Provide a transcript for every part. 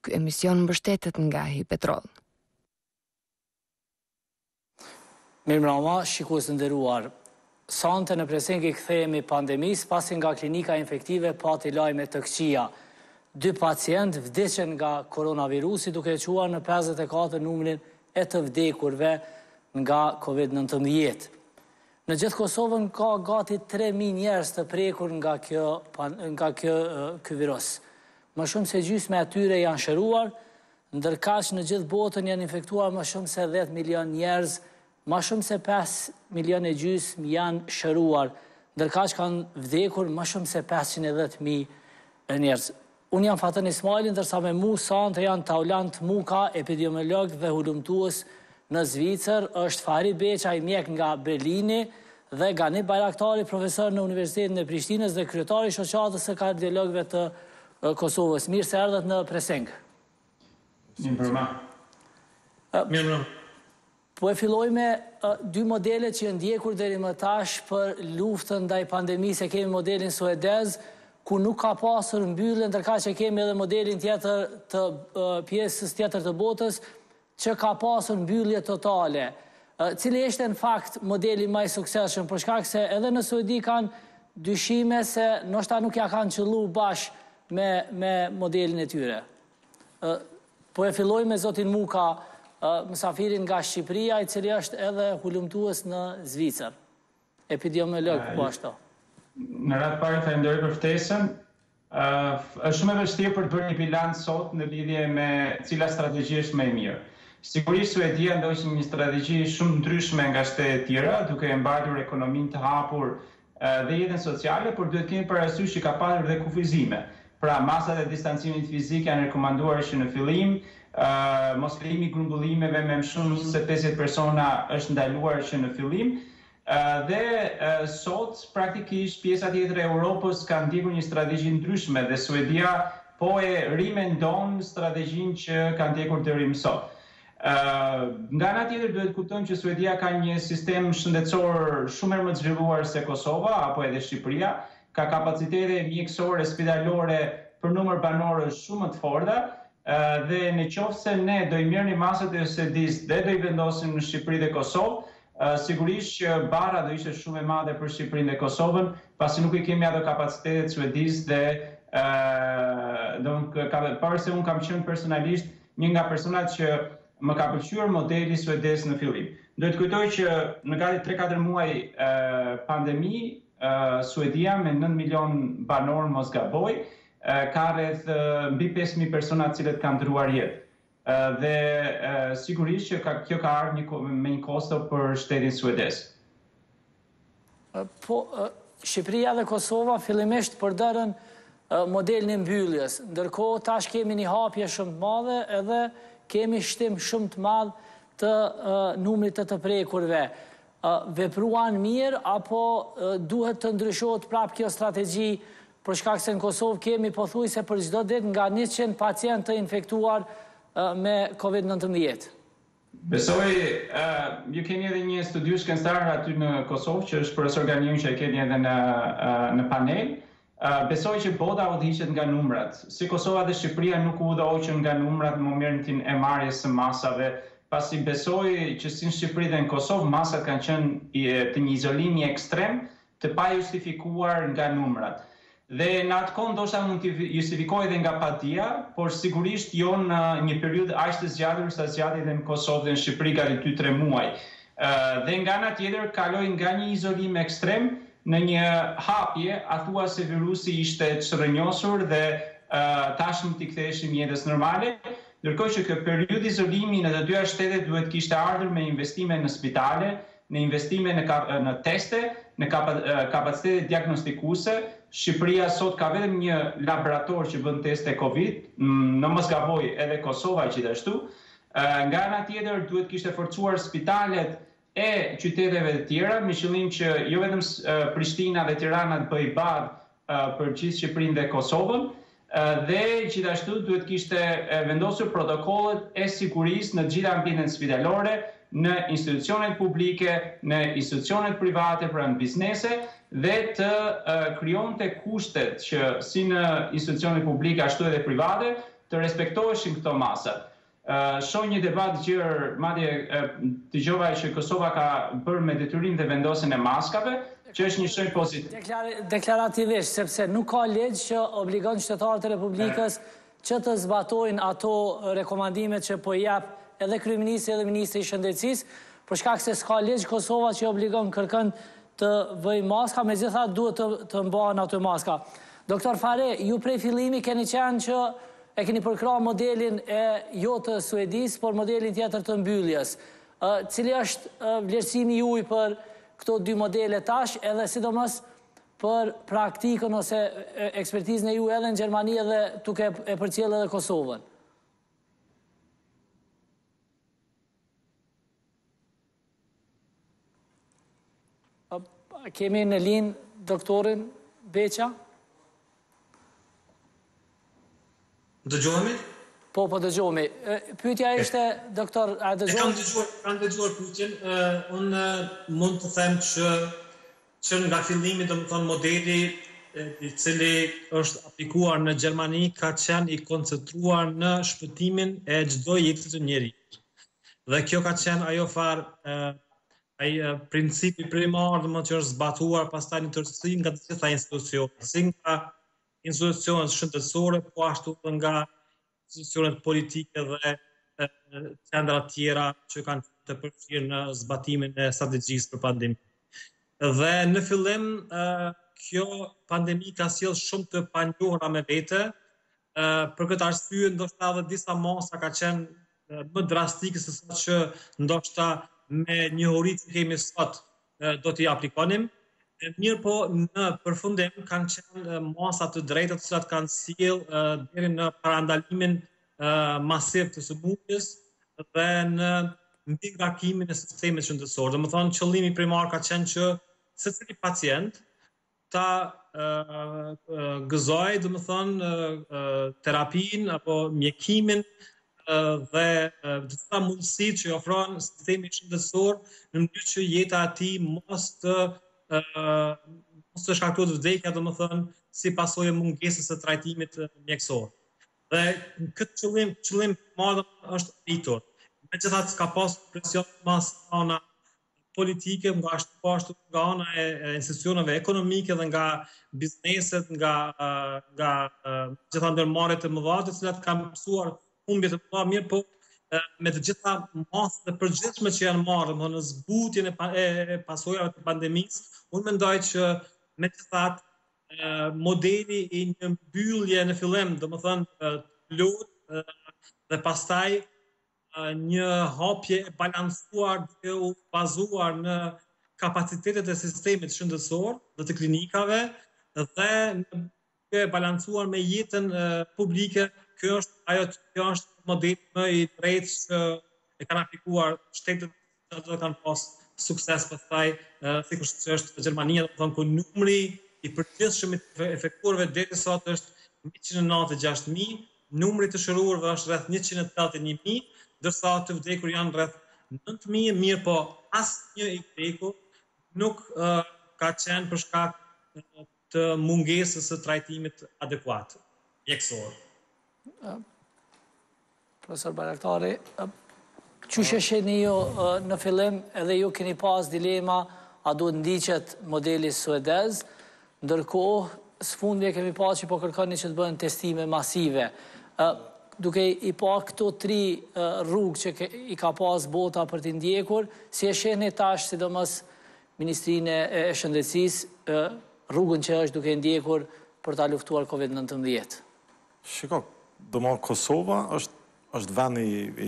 ky emision mbështetet nga Hipetrol. Mirëmbrëma, shikues të nderuar. Sonte në Pressing i kthehemi pandemisë pasi nga klinika infektive pati lajme të këqija. 2 pacientë vdiqën nga koronavirusi duke quar në 54 numrin e të vdekurve nga COVID-19. Në gjithë Kosovën ka gati 3.000 njerëz të prekur nga ky virus. Më shumë se gjysmë e atyre janë shëruar, ndërkaq në gjithë botën janë infektuar më shumë se 10 milion njerëz, më shumë se 5 milion e gjysmë janë shëruar, ndërkaq kanë vdekur më shumë se 510.000 njerëz. Unë jam Fatën Ismaili, ndërsa me mu sonte janë Taulant Muka, epidemiolog dhe hulumtues në Zvicër, është Fari Beqa, i mjek nga Berlini, dhe Gani Bajraktari, profesor në Universitetin e Prishtinës dhe kryetari i shoqatës së kardiologëve të Kosovës. Mirë se erdhët në Pressing. Mirë. Po e filloj me 2 modele që janë ndjekur deri më tash për luftën ndaj pandemisë. Kemi modelin suedez, ku nuk ka pasur mbyllje, ndërkaq që kemi edhe modelin tjetër të pjesës tjetër të botës që ka pasur mbyllje totale. Cili është në fakt modeli më i suksesshëm, për shkak se edhe në Suedi kanë dyshime se ndoshta nuk ja kanë qelluar bashkë me modelin e tyre. Po e filloj me zotin Muka, mësafirin nga Shqipëria, i cili është edhe hulumtues në Zvicër. Epidemiolog po ashtu. Në radhë parë falenderoj për ftesën. Është shumë e vështirë për të bërë një bilanc sot në lidhje me cila strategji është më e mirë. Sigurisht Suedia ndoqi një strategji shumë ndryshme nga shtetet e tjera, duke e mbajtur ekonominë të hapur dhe jetën sociale, por duhet kemi parasysh që ka pasur dhe kufizime. Pra, masat e distancimit fizik janë rekomanduar që në fillim, mos lejimi i grumbullimeve me më shumë se 50 persona është ndaluar që në fillim. Dhe sot praktikisht pjesa tjetër e Europës ka ndjekur një strategji ndryshme dhe Suedia po e rimendon strategjinë që ka ndjekur deri më sot. Nga ana tjetër duhet kuptojmë që Suedia ka një sistem shëndetësor shumë më të zhvilluar se Kosova apo edhe Shqipëria, ka kapacitete mjekësore spitalore për numër banorësh shumë më të forta. Dhe në qoftë se ne do i mirënim masat e Suedisë dhe do i vendosim në Shqipëri dhe Kosovë, sigurisht që bara do ishte shumë e madhe për Shqipërinë dhe Kosovën, pasi nuk i kemi ato kapacitetet Suedisë dhe parë se unë kam qenë personalisht një nga personat që më ka pëlqyer modeli suedez në fillim. Do të kujtoj që në gati 3-4 muaj pandemi, Suedia me 9 milion banor mos gaboj, ka rreth mbi 5.000 persona të cilët kanë ndruar jetë. Dhe sigurisht që kjo ka ardhur me një kosto për shtetin suedez. Po, Shqipëria dhe Kosova fillimisht përdorën modelin e mbylljes, ndërkohë tash kemi një hapje shumë të madhe edhe kemi shtim shumë të madh të numrit të prekurve. Vepruan mirë apo duhet të ndryshohet prapë kjo strategji, për shkak se në Kosovë kemi pothuajse për çdo ditë nga 100 pacientë të infektuar me COVID-19. Besoj, ju keni edhe një studiu shkencëtar aty në Kosovë, që është profesor Ganiu që e keni edhe në panel. Besoj që bota udhëhiqet nga numrat. Si Kosova dhe Shqipëria nuk udhëhoqen nga numrat në momentin e marrjes së masave, pasi besoj që si në Shqipëri dhe në Kosovë masat kanë qenë të një izolimi ekstrem, të pa justifikuar nga numrat. Dhe në atë kohë ndoshta mund të justifikohej edhe nga padia, por sigurisht jo në një periudhë aq të zgjatur sa zgjati edhe në Kosovë dhe në Shqipëri gati 2-3 muaj. Dhe nga ana tjetër kaloi nga një izolim ekstrem në një hapje, thuajse virusi ishte çrrënjosur dhe tashmë t'i ktheheshim jetës normale, ndërkohë që kjo periudhë izolimi në të dyja shtetet duhet kishte ardhur me investime në spitale, në investime në teste, në kapacitete diagnostikuese. Shqipëria sot ka vetëm një laborator që bën teste Covid, në mos gaboj edhe Kosova gjithashtu. Nga ana tjetër duhet kishte forcuar spitalet e qyteteve të tjera, me qëllim që jo vetëm Prishtina dhe Tirana të bëjë bazë për gjithë Shqipërinë dhe Kosovën, dhe gjithashtu duhet kishte vendosur protokollet e sigurisë në të gjitha ambientet spitalore, në institucionet publike, në institucionet private, pra në biznese, dhe të krijonte kushtet që si në institucionet publike ashtu edhe private, të respektoheshin këto masa. Shoh një debat gjerë, madje dëgjova që Kosova ka bërë me detyrim dhe vendosjen e maskave, që është një shenjë pozitiv. Deklarativisht, sepse nuk ka ligj që obligon qytetarët e Republikës që të zbatojnë ato rekomandimet që po jap edhe kryeministri edhe ministri i shëndetësisë, për shkak se s'ka ligj Kosova që obligon kërkën të vëj maska, megjithatë duhet të mbahen ato maska. Doktor Fare, ju prej fillimi keni qenë që e keni përkrahur modelin e jo të Suedis, por modelin tjetër të mbylljes. Cili është vlerësimi juaj për këto dy modele tash, edhe sidomos për praktikën ose ekspertizën e ju edhe në Gjermani edhe duke e përcjellë edhe Kosovën? Kemi në linë doktorin Beqa? Dëgjohemi? Po dëgjohemi. Pyetja ishte, doktor, a dëgjohemi? Kam dëgjuar pyetjen. Unë mund të them që nga fillimi, domethënë modeli i cili është aplikuar në Gjermani ka qenë i koncentruar në shpëtimin e çdo jete të njerit. Dhe kjo ka qenë ajo ai principi primar që është zbatuar pastaj në tërësi nga të gjitha institucionet, si nga institucionet shëndetësore, po ashtu edhe nga institucionet politike dhe qendra tjera që kanë të përfshirë në zbatimin e strategjisë për pandemi. Dhe në fillim kjo pandemi ka sjellë shumë të panjohura me vete, për këtë arsye ndoshta edhe disa masa ka qenë më drastike se sa që ndoshta me njohuritë që kemi sot do t'i aplikonim. Mirë po në përfundim kanë qenë masa të drejta të cilat kanë sjellë deri në parandalimin masiv të sëmundjes dhe në mbigarkimin e sistemit shëndetësor. Domethënë qëllimi primar ka qenë që secili pacient ta gëzojë domethënë terapinë apo mjekimin dhe gjitha mundësitë që i ofron sistemi shëndetësor në mënyrë që jeta e tij mos të shkaktohet vdekja, domethënë si pasojë mungesës së trajtimit mjekësor. Dhe këtë qëllim madh është arritur. Megjithatë ka pasur presion mas ana politike, nga ashtu nga ana e institucioneve ekonomike dhe nga bizneset, nga gjitha ndërmarrjet e mëdha të cilat kanë mësuar humbje të mëdha, mirë po me të gjitha masat e përgjithshme që janë marrë në zbutjen e pasojave të pandemisë, unë mendoj që megjithatë modeli i një mbyllje në fillim, domethënë plot dhe pastaj një hapje e balancuar duke u bazuar në kapacitetet e sistemit shëndetësor dhe të klinikave dhe duke balancuar me jetën publike. Kjo është modeli më i drejtë që e kanë aplikuar shtetet që kanë pas sukses pastaj, sikur që është Gjermania, domethënë ku numri i përgjithshëm i efektuarve deri sot është 196.000, numri të shëruarve është rreth 181.000, ndërsa të vdekur janë rreth 9.000, mirë po asnjë i vdekur nuk ka qenë për shkak të mungesës së trajtimit adekuat mjekësor. Profesor Bayraktari, çush e shihni ju në fillim, edhe ju keni pas dilema a duhet ndiqet modeli suedez, ndërkohë sfundje kemi pas që po kërkoni që të bëhen testime masive. Duke i pa këto tri rrugë që i ka pas bota për t'i ndjekur, si e shihni tash sidomos Ministrinë e Shëndetësisë rrugën që është duke ndjekur për ta luftuar COVID-19? Shiko, domethënë Kosova është vend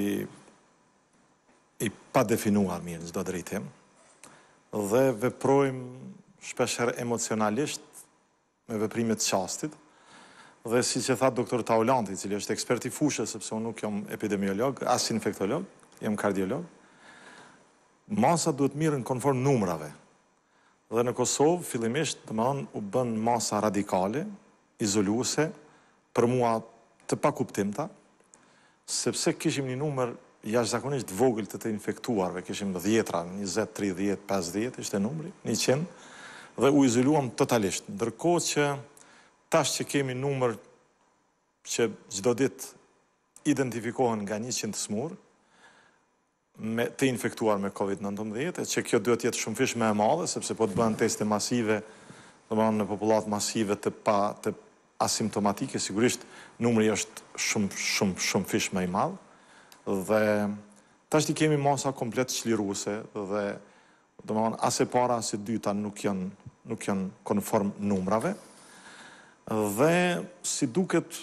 i pa definuar mirë në çdo drejtim dhe veprojmë shpeshherë emocionalisht me veprimet qastit. Dhe si që tha doktor Taulanti, cili është ekspert i fushës, sepse unë nuk jam epidemiolog, as infektolog, jam kardiolog, masa duhet mirën konform numrave. Dhe në Kosovë, fillimisht, domethënë u bën masa radikale, izoluese, për mua të pakuptimta, sepse kishim një numër jashtëzakonisht vogël të infektuarve, kishim 10, 20, 30, 50, ishte numri, 100, dhe u izoluam totalisht. Ndërkohë që tash që kemi numër që çdo ditë identifikohen nga 100 smur të infektuar me COVID-19, që kjo duhet jetë shumë fish me e madhe, sepse po të bëhen teste masive, në popullat masive të asimptomatike, sigurisht numri është shumë fish me i madhe, dhe tash i kemi masa komplet çliruese dhe as e para as e dyta nuk janë konform numrave, dhe si duket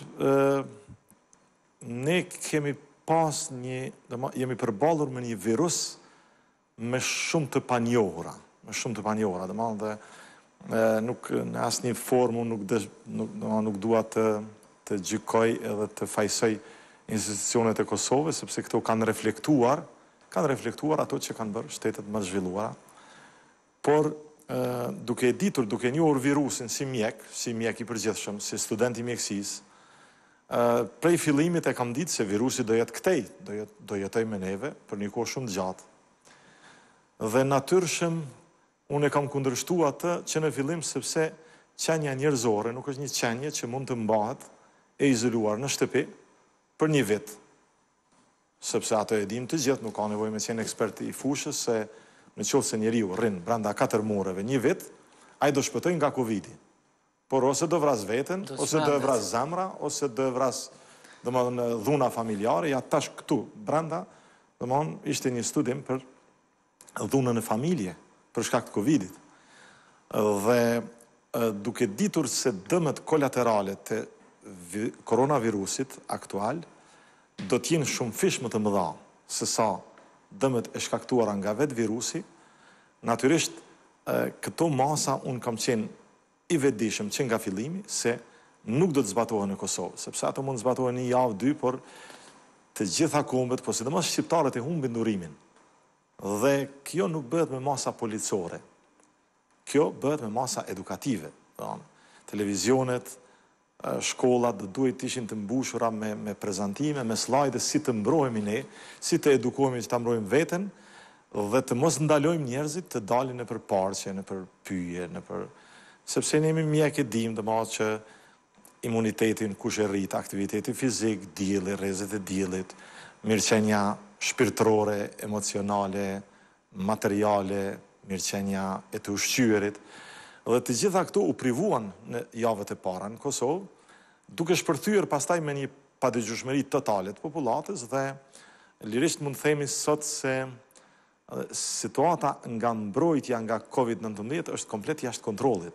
ne kemi pas jemi përballur me një virus me shumë të panjohura, dhe nuk në asnjë formë nuk dua të gjykoj edhe të fajsoj institucionet e Kosovës, sepse këto kanë reflektuar ato që kanë bërë shtetet më të zhvilluara, por duke ditur, duke njohur virusin si mjek i përgjithshëm, si student i mjekësisë, prej fillimit e kam ditë se virusi do jetë këtej, do jetoj me neve për një kohë shumë gjatë. Dhe natyrshëm, unë e kam kundërshtu atë që në fillim sepse qenja njerëzore nuk është një qenje që mund të mbahet e izoluar në shtëpi për një vit. Sepse ato e dim të gjithë, nuk ka nevojë me qenë ekspert i fushës, se në qoftë se njeriu rrin brenda 4 muajve një vit, ai do shpëtojë nga Covidi. Por ose do vras veten, ose do vras zemra, ose do vras dhuna familjare, ja tash këtu brenda, ishte një studim për dhunën e familje, për shkak të Covidit. Dhe duke ditur se dëmet kolaterale të koronavirusit aktual do t'jenë shumë fish më të mëdha se sa dëmet e shkaktuara nga vetë virusi, natyrisht këto masa unë kam qenë i vetëdijshëm që nga fillimi se nuk do të zbatohen në Kosovë, sepse ato mund të zbatohen një javë, 2, por të gjitha kombet, po sidomos shqiptarët e humbin durimin. Dhe kjo nuk bëhet me masa policore. Kjo bëhet me masa edukative. Televizionet, shkollat duhet të ishin të mbushura me prezantime, me slajde, si të mbrohemi ne, si të edukohemi që të mbrojmë veten, dhe të mos ndalojmë njerëzit të dalin në për parqe, në për pyje, sepse ne jemi mjek e dim dhe ma që imunitetin kush e rrit, aktiviteti fizik, dielli, rrezet e diellit, mirëqenia shpirtërore, emocionale, materiale, mirëqenia e të ushqyerit. Dhe të gjitha këto u privuan në javët e para në Kosovë, duke shpërthyer pastaj me një padëgjueshmëri totale të popullatës, dhe lirisht mund të themi sot se situata nga mbrojtja nga COVID-19 është komplet jashtë kontrollit.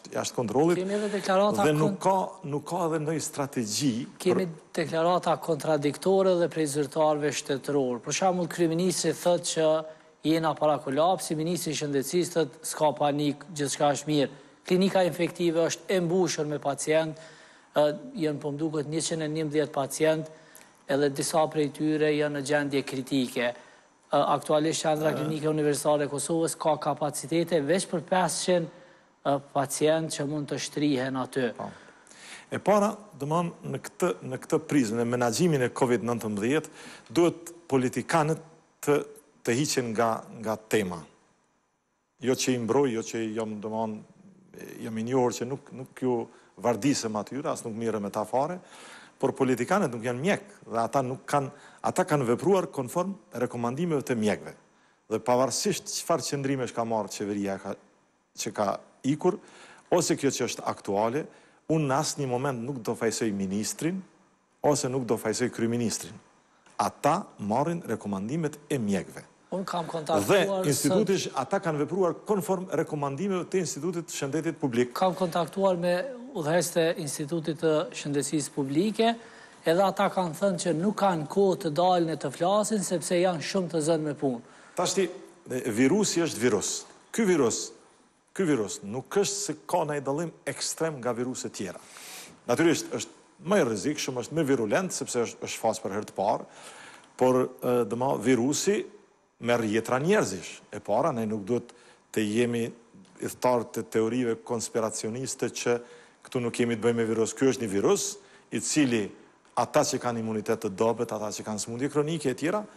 Dhe nuk ka edhe ndonjë strategji. Kemi deklarata kontradiktore dhe prej zyrtarëve shtetëror. Për shembull, kryeministri thotë që jena para kolapsi, ministri i shëndetësisë thotë s'ka panik, gjithçka është mirë. Klinika infektive është e mbushur me pacient, janë po mduket 111 pacient, edhe disa prej tyre janë në gjendje kritike. Aktualisht Qendra Klinike Universale e Kosovës ka kapacitete veç për 500 pacient që mund të shtrihen aty. E para, në këtë prizmë, në menaxhimin e COVID-19, duhet politikanët të hiqen nga tema. Jo që i mbroj, jo që jam i njohur që nuk ju vardisem atyre, as nuk mirë me ta fare, por politikanët nuk janë mjek, dhe ata kanë vepruar konform rekomandimeve të mjekve. Dhe pavarësisht çfarë qëndrimesh ka marrë qeveria që ka ikur, ose kjo që është aktuale, unë në asnjë moment nuk do fajsoj ministrin, ose nuk do fajsoj kryeministrin. Ata marrin rekomandimet e mjekve. Unë kam kontaktuar... Dhe institutish, ata kanë vepruar konform rekomandimeve të Institutit Shëndetit Publik. Kam kontaktuar me udhëheqës të Institutit të Shëndetësisë Publike, edhe ata kanë thënë që nuk kanë kohë të dalin e të flasin, sepse janë shumë të zënë me punë. Tashti, virusi është virus. Ky virus nuk është se ka ndonjë dallim ekstrem nga viruset tjera. Natyrisht është më i rrezikshëm, është më virulent, sepse është fazë për herë të parë, por virusi merr jetra njerëzish. E para, ne nuk duhet të jemi idhtar të teorive konspiracioniste që këtu nuk kemi të bëjmë me virus. Ky është një virus i cili ata që kanë imunitet të dobët, ata që kanë smundje kronike e tjera,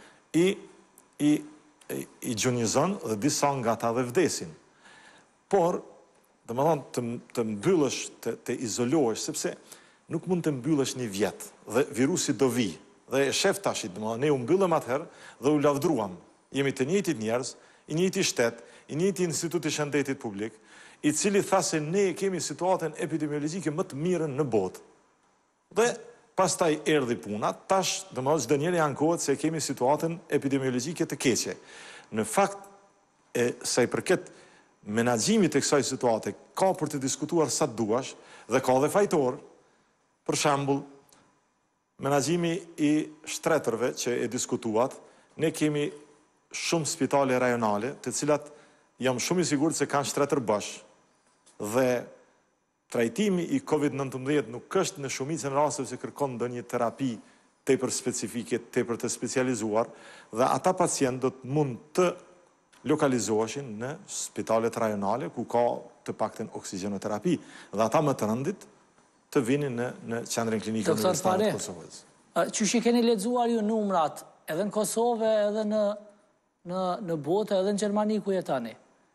i gjonizon dhe disa nga ata dhe vdesin. Por, të mbyllësh, të izolohesh, sepse nuk mund të mbyllësh një vjet, dhe virusi do vi, dhe e shef tashit, ne u mbyllëm atëherë dhe u lavdruam. Jemi të njëjtit njerëz, i njëjti shtet, i njëjti institut i shëndetit publik, i cili tha se ne kemi situatën epidemiologjike më të mirën në botë. Dhe pastaj erdhi puna, tash çdo njeri ankohet se kemi situatën epidemiologjike të keqe. Në fakt, sa i përket menaxhimit të kësaj situate, ka për të diskutuar sa duash dhe ka dhe fajtor, për shembull, menaxhimi i shtretërve që e diskutuat, ne kemi shumë spitale rajonale, të cilat jam shumë i sigurt se kanë shtretër bash. Dhe trajtimi i COVID-19 nuk është në shumicën rasteve që kërkon ndonjë terapi tepër specifike, tepër të specializuar, dhe ata pacient do të mund të lokalizoheshin në spitalet rajonale ku ka të paktën oksigjenoterapi, dhe ata më të rëndit të vinin në qendrën klinike universitare të Kosovës. Qysh i keni lexuar ju numrat edhe në Kosovë, edhe në botë, edhe në Gjermani ku jetani?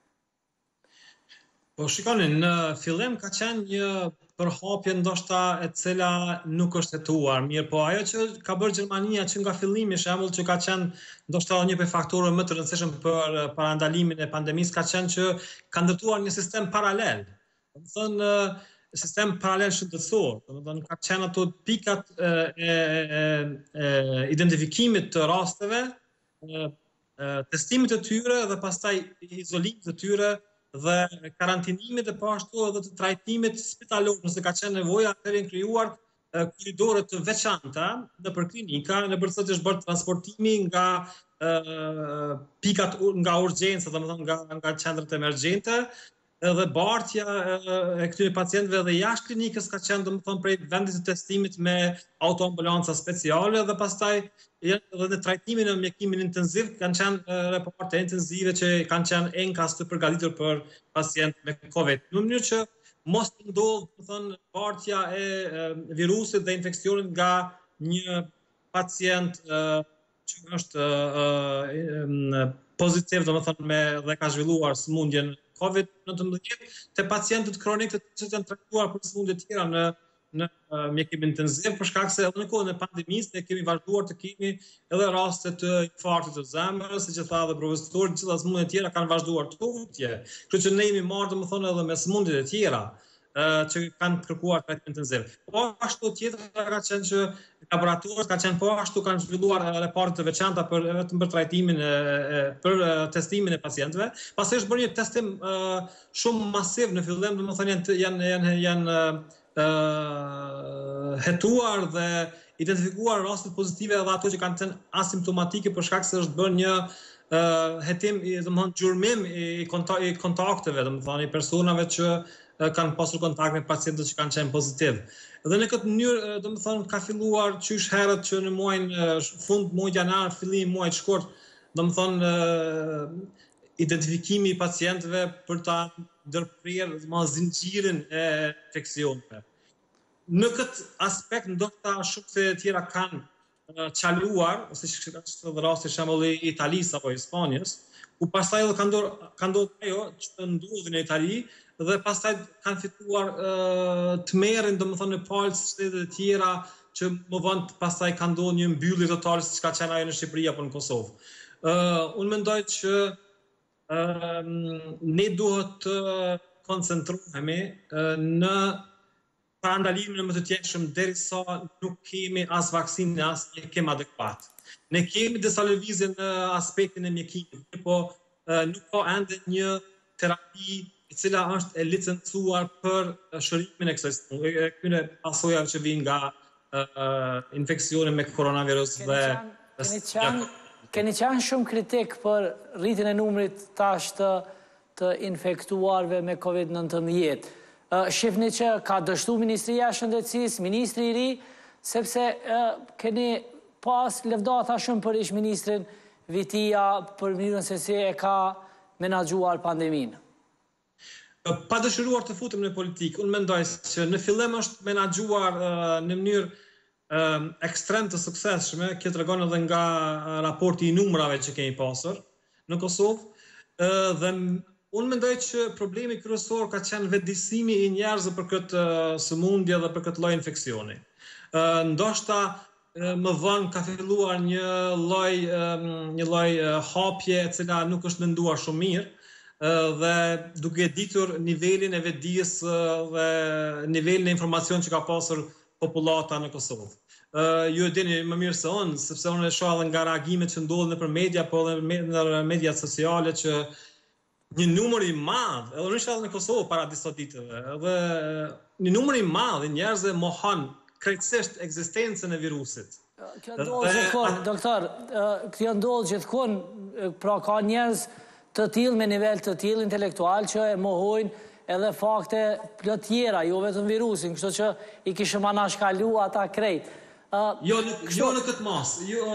Po shikoni, në fillim ka qenë një përhapje ndoshta e cila nuk është hetuar mirë, po ajo që ka bërë Gjermania që nga fillimi, shembull, që ka qenë ndoshta një prej faktorëve më të rëndësishëm për parandalimin e pandemisë, ka qenë që ka ndërtuar një sistem paralel. Domethënë sistem paralel shëndetësor, domethënë ka qenë ato pikat e identifikimit të rasteve, testimit të tyre dhe pastaj izolimit të tyre dhe karantinimit e pashtu edhe të trajtimit spitalor, nëse ka qenë nevoja, atëherë janë krijuar korridore të veçanta nëpër klinika, nëpër të është bërë transportimi nga pikat nga urgjenca, domethënë nga qendrat emergjente, edhe bartja e këtyre pacientëve edhe jashtë klinikës ka qenë domethënë prej vendit të testimit me autoambulanca speciale dhe pastaj edhe në trajtimin e mjekimin intensiv kanë qenë reporte intensive që kanë qenë enkas të përgatitur për pacientë me COVID. Në mënyrë që mos të ndodhë domethënë bartja e virusit dhe infeksionit nga një pacient që është pozitiv domethënë dhe ka zhvilluar sëmundjen COVID-19 te pacientët kronik që janë trajtuar për sëmundje të tjera në mjekim intensiv, për shkak se edhe në kohën e pandemisë ne kemi vazhduar të kemi edhe raste të infarktit të zemrës, siç e tha edhe profesori, gjitha sëmundjet e tjera kanë vazhduar të tutje. Kështu që ne jemi marrë domethënë edhe me sëmundjet e tjera që kanë kërkuar trajtim intensiv. Po ashtu tjetra ka qenë që laboratorët ka qenë po ashtu kanë zhvilluar reporte të veçanta vetëm për trajtimin për testimin e pacientëve. Pastaj është bërë një testim shumë masiv në fillim, domethënë janë hetuar dhe identifikuar rastet pozitive edhe ato që kanë qenë asimptomatike për shkak se është bërë një hetim, domethënë gjurmim i kontakteve, domethënë i personave që kanë pasur kontakt me pacientët që kanë qenë pozitiv. Dhe në këtë mënyrë, domethënë ka filluar qysh herët që në muajin fund muajit janar, fillim muajit shkurt, domethënë identifikimi i pacientëve për ta ndërprerë zinxhirin e infeksioneve. Në këtë aspekt ndoshta shumë se tjera kanë çaluar, ose që është edhe rasti shembulli i Italisë apo Spanjës, ku pastaj edhe ka ndodhur ajo që ndodhi në Itali dhe pastaj kanë fituar të merren domethënë në palë shtetet e tjera që më vonë pastaj ka ndodhur një mbyllje totale siç ka qenë ajo në Shqipëri apo në Kosovë. Unë mendoj që ne duhet të koncentrohemi në parandalimin më të tjeshëm derisa nuk kemi as vaksinë as mjekim adekuat. Ne kemi disa lëvizje në aspektin e mjekimit, po nuk ka ende një terapi e cila është e licencuar për shërimin e këtyre pasojave që vijnë nga infeksioni me koronavirus dhe keni qenë shumë kritik për rritjen e numrit tash të infektuarve me COVID-19. Shihni që ka dështu Ministria e Shëndetësisë, ministri i ri, sepse keni pas lëvdata shumë për ish-ministrin Vitia për mënyrën se si e ka menaxhuar pandeminë. Pa dëshiruar të futem në politikë, unë mendoj që në fillim është menaxhuar në mënyrë ekstrem të suksesshme, kjo tregon edhe nga raporti i numrave që kemi pasur në Kosovë, dhe unë mendoj që problemi kryesor ka qenë vetëdijsimi i njerëzve për këtë sëmundje dhe për këtë lloj infeksioni. Ndoshta më vonë ka filluar një lloj hapje e cila nuk është menduar shumë mirë dhe duke ditur nivelin e vetdijes dhe nivelin e informacion që ka pasur popullata në Kosovë. Ju e dini më mirë se unë, sepse unë e shoh edhe nga reagimet që ndodhin nëpër media, po edhe në mediat sociale që një numër i madh, edhe në në Kosovë para disa ditëve, edhe një numër i madh i njerëzve mohon krejtësisht ekzistencën e virusit. Kjo ndodh gjithkohë, doktor, kjo ndodh gjithkohë, pra ka njerëz të tillë me nivel të tillë intelektual që e mohojnë edhe fakte plot tjera, jo vetëm virusin, kështu që i kishim anashkalu ata krejt. Jo në këtë mas,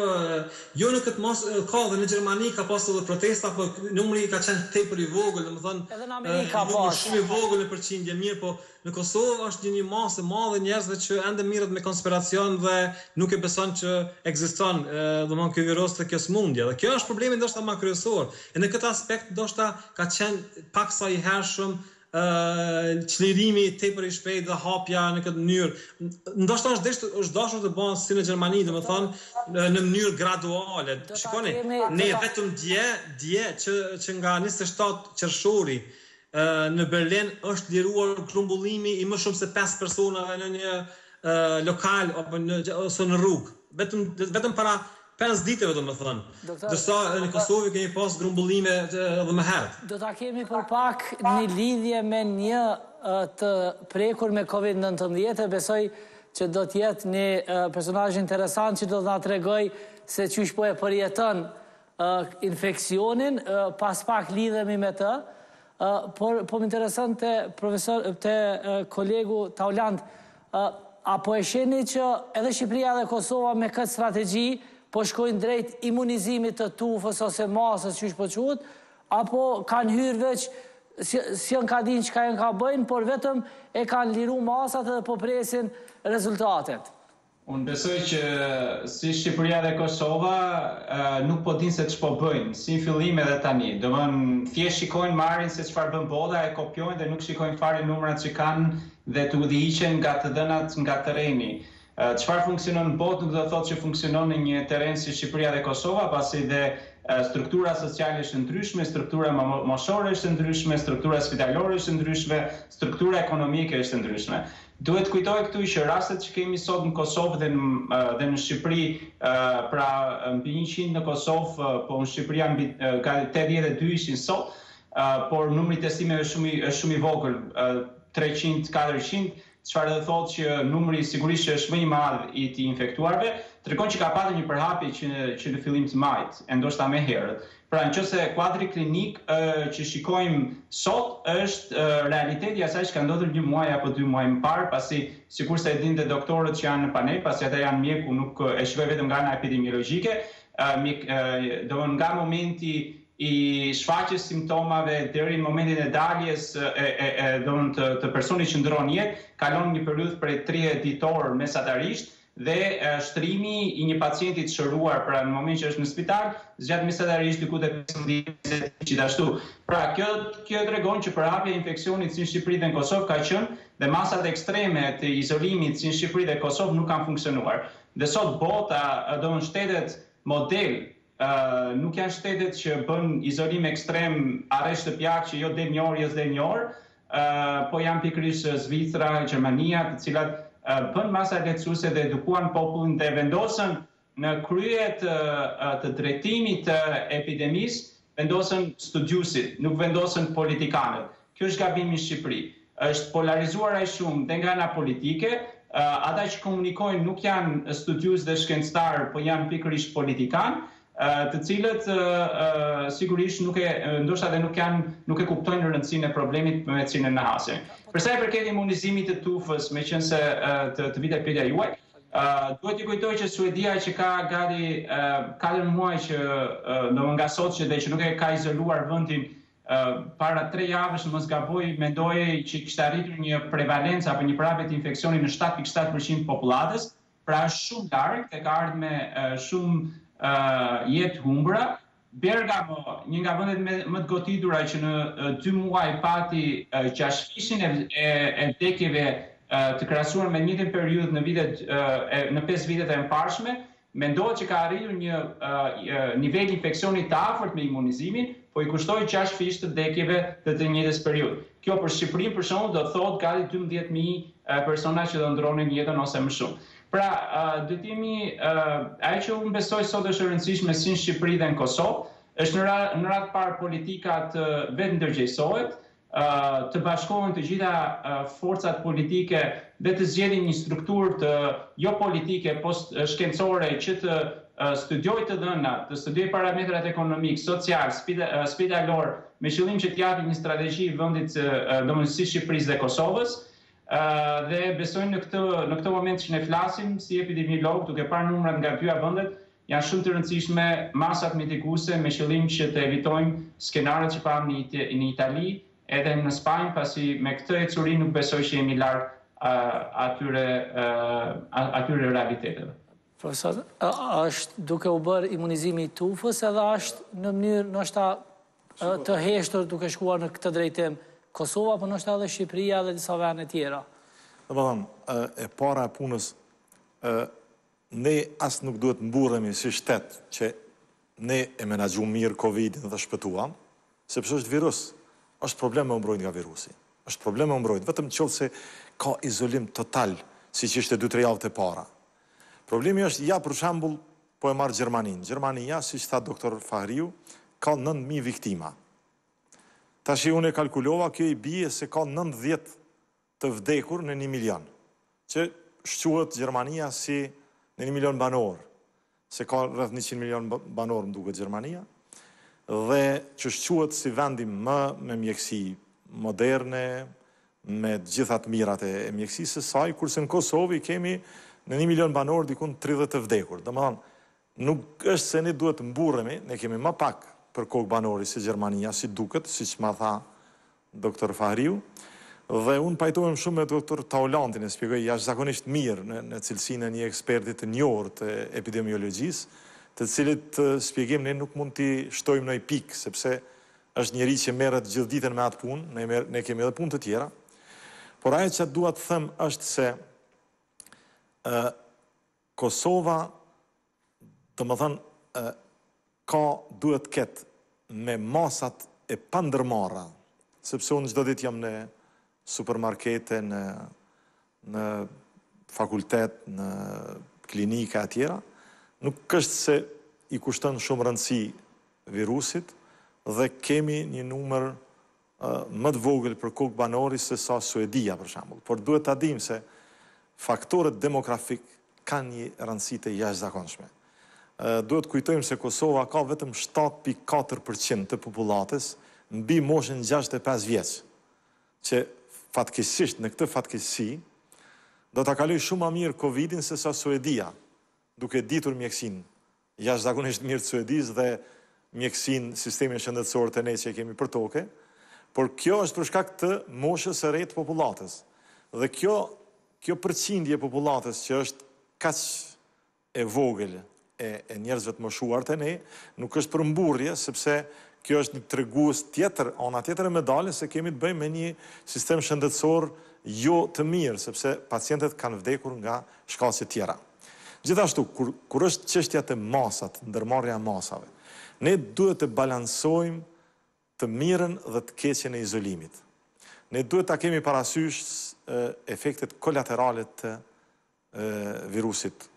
jo në këtë mas ka dhe në Gjermani ka pasur edhe protesta, po numri ka qenë tepër i vogël, domethënë edhe në Amerikë ka pasur shumë i vogël në përqindje, mirë, po në Kosovë është një masë e madhe njerëzve që ende mirret me konspiracion dhe nuk e beson që ekziston domethënë ky virus dhe kjo sëmundje. Dhe kjo është problemi ndoshta më kryesor. E në këtë aspekt ndoshta ka qenë paksa i hershëm çlirimi tepër i shpejtë dhe hapja në këtë mënyrë. Ndoshta është dashur të bëhen si në Gjermani, domethënë në mënyrë graduale. Shikoni, ne vetëm dje që nga 27 qershori në Berlin është liruar grumbullimi i më shumë se 5 personave në një lokal ose në rrugë. Vetëm para 5 ditëve domethënë. Dërsa në Kosovë kemi pas grumbullime edhe më herët. Do ta kemi për pak një lidhje me një të prekur me COVID-19, besoj që do të jetë një personazh interesant që do të na tregoj se çish po e përjeton infeksionin, pas pak lidhemi me të. Por më intereson te kolegu Taulant, apo e shihni që edhe Shqipëria dhe Kosova me këtë strategji po shkojnë drejt imunizimit të tufës ose masës që po quhet, apo kanë hyrë veç, si janë ka dinë çka janë ka bëjnë, por vetëm e kanë liru masat edhe po presin rezultatet. Unë besoj që si Shqipëria dhe Kosova nuk po dinë se ç'po bëjnë, si fillim edhe tani. Domethënë thjesht shikojnë, marrin se çfarë bën bota, e kopjojnë dhe nuk shikojnë fare numrat që kanë dhe të udhëhiqen nga të dhënat nga terreni. Çfarë funksionon në botë nuk do të thotë që funksionon në një terren si Shqipëria dhe Kosova, pasi dhe struktura sociale është ndryshme, struktura moshore është ndryshme, struktura spitalore është ndryshme, struktura ekonomike është ndryshme. Duhet kujtoj këtu që rastet që kemi sot në Kosovë dhe në Shqipëri, pra mbi 100 në Kosovë, po në Shqipëri ka 82 ishin sot, por numri testimeve është shumë i vogël, 300-400, çfarë do thotë që numri sigurisht që është më i madh i të infektuarve, tregon që ka patur një përhapje që në fillim të majit, e ndoshta më herët. Pra nëse kuadri klinik që shikojmë sot është realiteti i asaj që ka ndodhur 1 muaj apo 2 muaj më parë, pasi sikurse e dinë doktorët që janë në panel, pasi ata janë mjeku, nuk e shikoj vetëm nga ana epidemiologjike, nga momenti i shfaqjes simptomave deri në momentin e daljes të personit që ndron jetë, kalon një periudhë prej 30 ditor mesatarisht dhe shtrimi i një pacienti të shëruar, pra në moment që është në spital, zgjat mesatarisht diku te 15 gjithashtu. Pra kjo tregon që përhapja e infeksionit si në Shqipëri dhe në Kosovë ka qenë dhe masat ekstreme të izolimit si në Shqipëri dhe Kosovë nuk kanë funksionuar. Dhe sot bota, domethënë shtetet model nuk janë shtetet që bën izolim ekstrem, arresht të plak që jo del një orë, jo del një orë, po janë pikërisht Zvicra, Gjermania, të cilat bën masa lehtësuese dhe edukuan popullin dhe vendosën në krye të drejtimit të epidemisë, vendosën studiuesit, nuk vendosën politikanët. Kjo është gabimi në Shqipëri. Është polarizuar aq shumë dhe nga ana politike, ata që komunikojnë nuk janë studiues dhe shkencëtar, po janë pikërisht politikanë, të cilët sigurisht ndoshta dhe nuk e kuptojnë rëndësinë e problemit me cilën ne hasim. Për sa i përket imunizimit të tufës, meqense të vitet pyetja juaj, duhet t'i kujtoj që Suedia që ka gati 4 muaj që nga sot që nuk e ka izoluar vendin para 3 javësh, mos gaboj, mendoj që kishte arritur një prevalencë apo një përhapje të infeksionit në 7.7% popullatës, pra është shumë larg, dhe ka ardhur me shumë jetë humbra. Bergamo, një nga vendet më të goditura që në 2 muaj pati 6 fishin e vdekjeve të krahasuar me njëjtën periudhë në 5 vitet e mëparshme, mendohet që ka arritur një nivel infeksioni të afërt me imunizimin, po i kushtoi 6 fish të vdekjeve të njëjtës periudhë. Kjo për Shqipërinë për shembull do thotë gati 12.000 persona që do ndronin jetën ose më shumë. Pra, do të jemi ajo që unë besoj sot është e rëndësishme si në Shqipëri dhe në Kosovë, është në radhë parë politika të vetë ndërgjegjësohet, të bashkohen të gjitha forcat politike dhe të zgjedhin një strukturë të jo politike, po shkencore që të studioj të dhënat, të studioj parametrat ekonomik, social, spitalor, me qëllim që t'japi një strategji vendit domethënë Shqipërisë dhe Kosovës. Dhe besoj në këtë moment që ne flasim si epidemiolog, duke parë numrat nga dy vendet, janë shumë të rëndësishme masat mitikuese me qëllim që të evitojmë skenarët që pam në Itali, edhe në Spanjë, pasi me këtë ecuri nuk besoj që jemi larg atyre realiteteve. Profesor, është duke u bërë imunizimi i tufës edhe është në mënyrë ndoshta të heshtur duke shkuar në këtë drejtim Kosova, por ndoshta edhe Shqipëria dhe disa vende tjera? Domethënë, e para e punës, ne as nuk duhet mburremi si shtet që ne e menaxhuam mirë Covidin dhe shpëtuam, sepse është virus. Është problem me u mbrojtë nga virusi. Është problem me u mbrojtë, vetëm nëse ka izolim total, siç ishte 2-3 javët e para. Problemi është, ja për shembull, po e marr Gjermaninë. Gjermania, siç tha doktor Fahriu, ka 9.000 viktima. Tash unë e kalkulova, kjo i bie se ka 90 të vdekur në 1 milion, që shquhet Gjermania si në 1 milion banor, se ka rreth 100 milion banor më duket Gjermania, dhe që shquhet si vendi më me mjekësi moderne, me gjitha të mirat e mjekësisë së saj, kurse në Kosovë kemi në 1 milion banor dikun 30 të vdekur. Domethënë, nuk është se ne duhet të mburremi, ne kemi më pak për kokë banori si Gjermania, si duket, siç ma tha doktor Fahriu, dhe unë pajtohem shumë me doktor Taulantin, e shpjegoj jashtëzakonisht mirë në cilësinë e një ekspertit të njohur të epidemiologjisë, të cilit shpjegim ne nuk mund t'i shtojmë në i pikë, sepse është njeri që merret gjithë ditën me atë punë, ne kemi edhe punë të tjera, por ajo që dua të them është se Kosova, domethënë, duhet ketë me masat e pandërmarra, sepse unë çdo ditë jam në supermarkete, në fakultet, në klinika e tjera, nuk është se i kushton shumë rëndësi virusit dhe kemi një numër më të vogël për kokë banori se sa Suedia, për shembull. Por duhet ta dimë se faktorët demografik kanë një rëndësi të jashtëzakonshme. Duhet kujtojmë se Kosova ka vetëm 7.4% të popullatës mbi moshën 65 vjeç, që fatkeqësisht në këtë fatkeqësi do ta kaloj shumë më mirë Covidin se sa Suedia, duke ditur mjekësinë jashtëzakonisht mirë të Suedisë dhe mjekësinë sistemin shëndetësor të ne që kemi për toke, por kjo është për shkak të moshës së re të popullatës. Dhe kjo përqindje e popullatës që është kaq e vogël e njerëzve të moshuar të ne, nuk është për mburrje, sepse kjo është një tregues tjetër, ana tjetër e medaljes se kemi të bëjmë me një sistem shëndetësor jo të mirë, sepse pacientët kanë vdekur nga shkaqe tjera. Gjithashtu, kur është çështja të masat, ndërmarrja e masave, ne duhet të balansojmë të mirën dhe të keqen e izolimit. Ne duhet ta kemi parasysh efektet kolaterale të virusit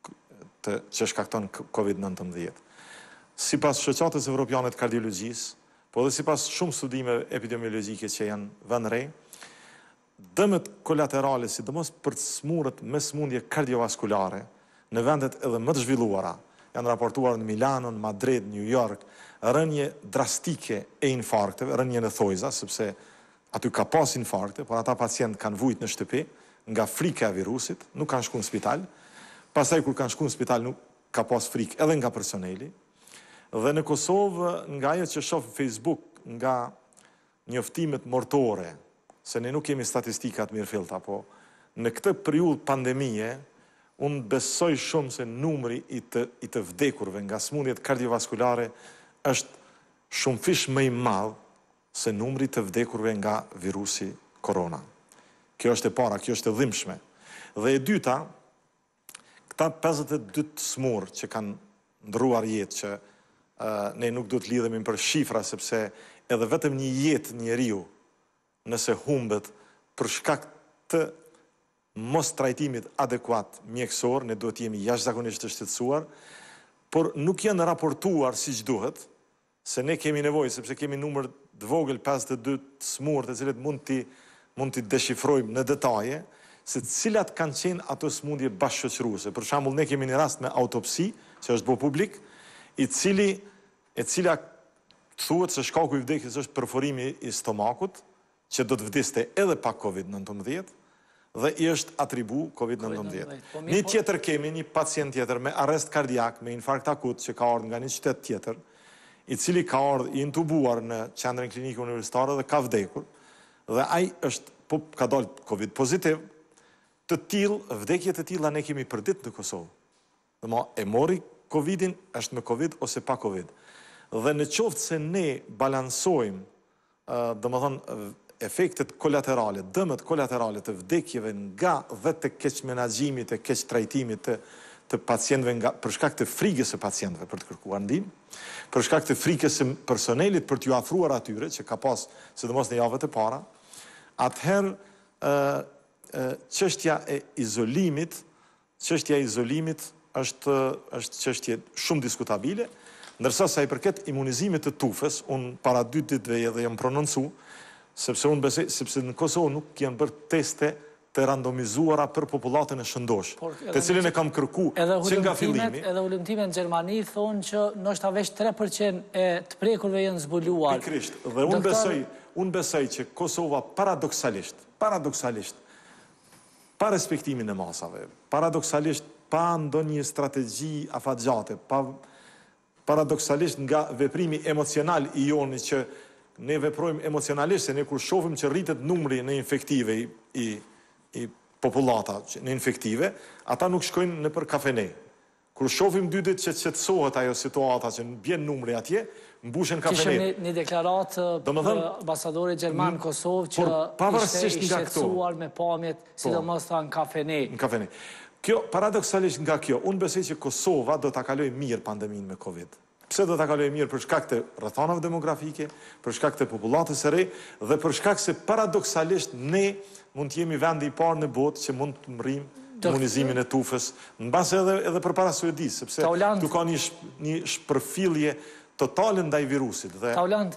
që shkakton COVID-19. Sipas shoqatës evropiane të kardiologjisë, po dhe sipas shumë studimeve epidemiologjike që janë vënë re, dëmet kolaterale, sidomos për smurët me smundje kardiovaskulare, në vendet edhe më të zhvilluara, janë raportuar në Milano, në Madrid, New York, rënje drastike e infarkteve, rënje në thojza, sepse aty ka pas infarkte, por ata pacient kanë vujt në shtëpi, nga frika e virusit, nuk kanë shku në spital, pastaj kur kanë shku në spital nuk ka pas frikë edhe nga personeli, dhe në Kosovë, nga ajo që shoh në Facebook, nga njoftimet mortore, se ne nuk kemi statistikat mirë filta, po në këtë periudhë pandemie, unë besoj shumë se numri i të vdekurve nga smundjet kardiovaskulare është shumë fish më i madh se numri të vdekurve nga virusi korona. Kjo është e para, kjo është e dhimbshme. Dhe e dyta, këta 52 smur që kanë ndruar jetë, që ne nuk do të lidhemi për shifra, sepse edhe vetëm një jetë njeriu, nëse humbet për shkak të mos trajtimit adekuat mjekësor, ne duhet jemi jashtëzakonisht të shqetësuar, por nuk janë raportuar siç duhet, se ne kemi nevojë, sepse kemi numër të vogël 52 smur, të cilët mund t'i deshifrojmë në detaje, se cilat kanë qenë ato smundje bashkëshoqëruese. Për shembull, ne kemi një rast me autopsi, që është bërë publik, e cila thuhet se shkaku i vdekjes është perforimi i stomakut, që do të vdiste edhe pa COVID-19, dhe i është atribu COVID-19. Një tjetër kemi, një pacient tjetër me arrest kardiak, me infarkt akut, që ka ardhur nga një qytet tjetër, i cili ka ardhur i intubuar në qendrën klinike universitare dhe ka vdekur, dhe ai ka dalë COVID pozitiv. Të tillë, vdekje të tilla ne kemi përdit në Kosovë. Dhe e mori COVID-in, është me COVID ose pa COVID. Dhe në qoftë se ne balansojmë, domethënë, efektet kolaterale, dëmët kolaterale të vdekjeve nga dhe të keq menaxhimit, të keq trajtimit të pacientëve për shkak të frikës së pacientëve për të kërkuar ndihmë, për shkak të frikës së personelit për t'u afruar atyre, që ka pas sidomos në javët e para, atëherë çështja e izolimit është çështje shumë diskutabile, ndërsa sa i përket imunizimit të tufës, unë para 2 ditëve edhe jam prononcu, sepse unë besoj, sepse në Kosovë nuk janë bërë teste të randomizuara për popullatën e shëndosh, të cilën e kam kërku që nga fillimi. Edhe ulëmtimet në Gjermani thonë që nështë veç 3% e të prekurve jenë zbuluar. Pikrisht, dhe unë besoj që Kosova paradoksalisht, pa respektimin e masave, paradoksalisht pa ndonjë strategji afatgjate, paradoksalisht nga veprimi emocional i joni që ne veprojmë emocionalisht, se ne kur shohim që rritet numri në infektive i popullata në infektive, ata nuk shkojnë në për kafene. Kur shohim 2 ditë që qetësohet ajo situata që bjen numri atje, mbushen kafene. Kishëm një deklaratë për ambasadorit Gjerman Kosovë që ishte i shqetësuar me pamjet, sidomos tha në kafene. Në kafene. Kjo, paradoksalisht nga kjo, unë besoj që Kosova do t'a kaloj mirë pandemin me Covid. Pse do t'a kaloj mirë? Për shkak të rrethanave demografike, për shkak të popullatës së re, dhe për shkak se paradoksalisht ne mund të jemi vendi i parë në botë që mund të mrrijmë imunizimin e tufës, mbase edhe përpara Suedisë, sepse tu ka një shpërfillje totale ndaj virusit. Tauland,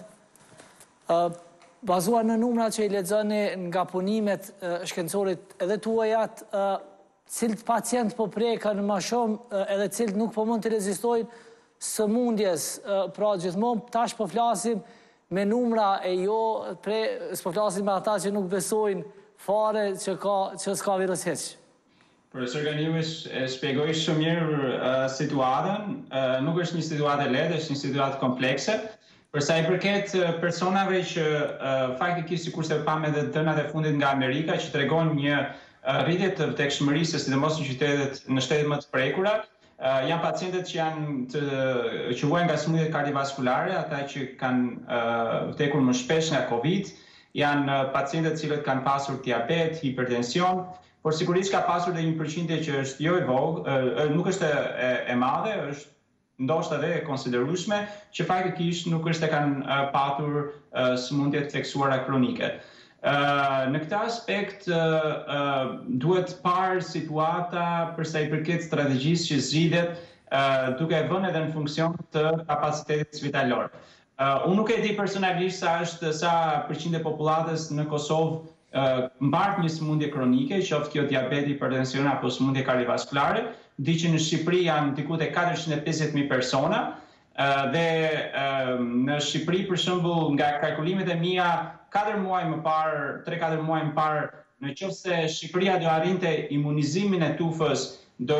bazuar në numrat që i lexoni nga punimet shkencorit edhe tuajat, cilët pacient po prekën më shumë edhe cilët nuk po mund të rezistojnë sëmundjes, pra gjithmonë tash po flasim me numra e jo, s'po flasim me ata që nuk besojnë fare që s'ka virus heq. Profesor Ganiu e shpjegoi shumë mirë situatën, nuk është një situatë e lehtë, është një situatë komplekse. Për sa i përket personave që faktikisht sikurse pamë edhe dënat e fundit nga Amerika që tregojnë një rritje të vdekshmërisë, sidomos në shtetet më të prekura, janë pacientët që quhen nga sëmundjet kardiovaskulare, ata që kanë vdekur më shpesh nga COVID, janë pacientët cilët kanë pasur diabet, hipertension, por sigurisht ka pasur dhe një përqindje që është jo e vogël, nuk është e madhe, është ndoshta edhe e konsiderueshme, që faktikisht nuk është e kanë patur sëmundjet theksuara kronike. Në këtë aspekt duhet parë situata përsa i përket strategjisë që zgjidhet duke vënë edhe në funksion të kapacitetit spitalor. Unë nuk e di personalisht sa përqindje popullatës në Kosovë mbart një sëmundje kronike, qoftë kjo diabeti, hipertension apo sëmundje kardiovaskulare. Di që në Shqipëri janë diku te 450.000 persona dhe në Shqipëri për shembull nga kalkulimet e mia 3-4 muaj më parë, në qoftë se Shqipëria do arrinte imunizimin e tufës, do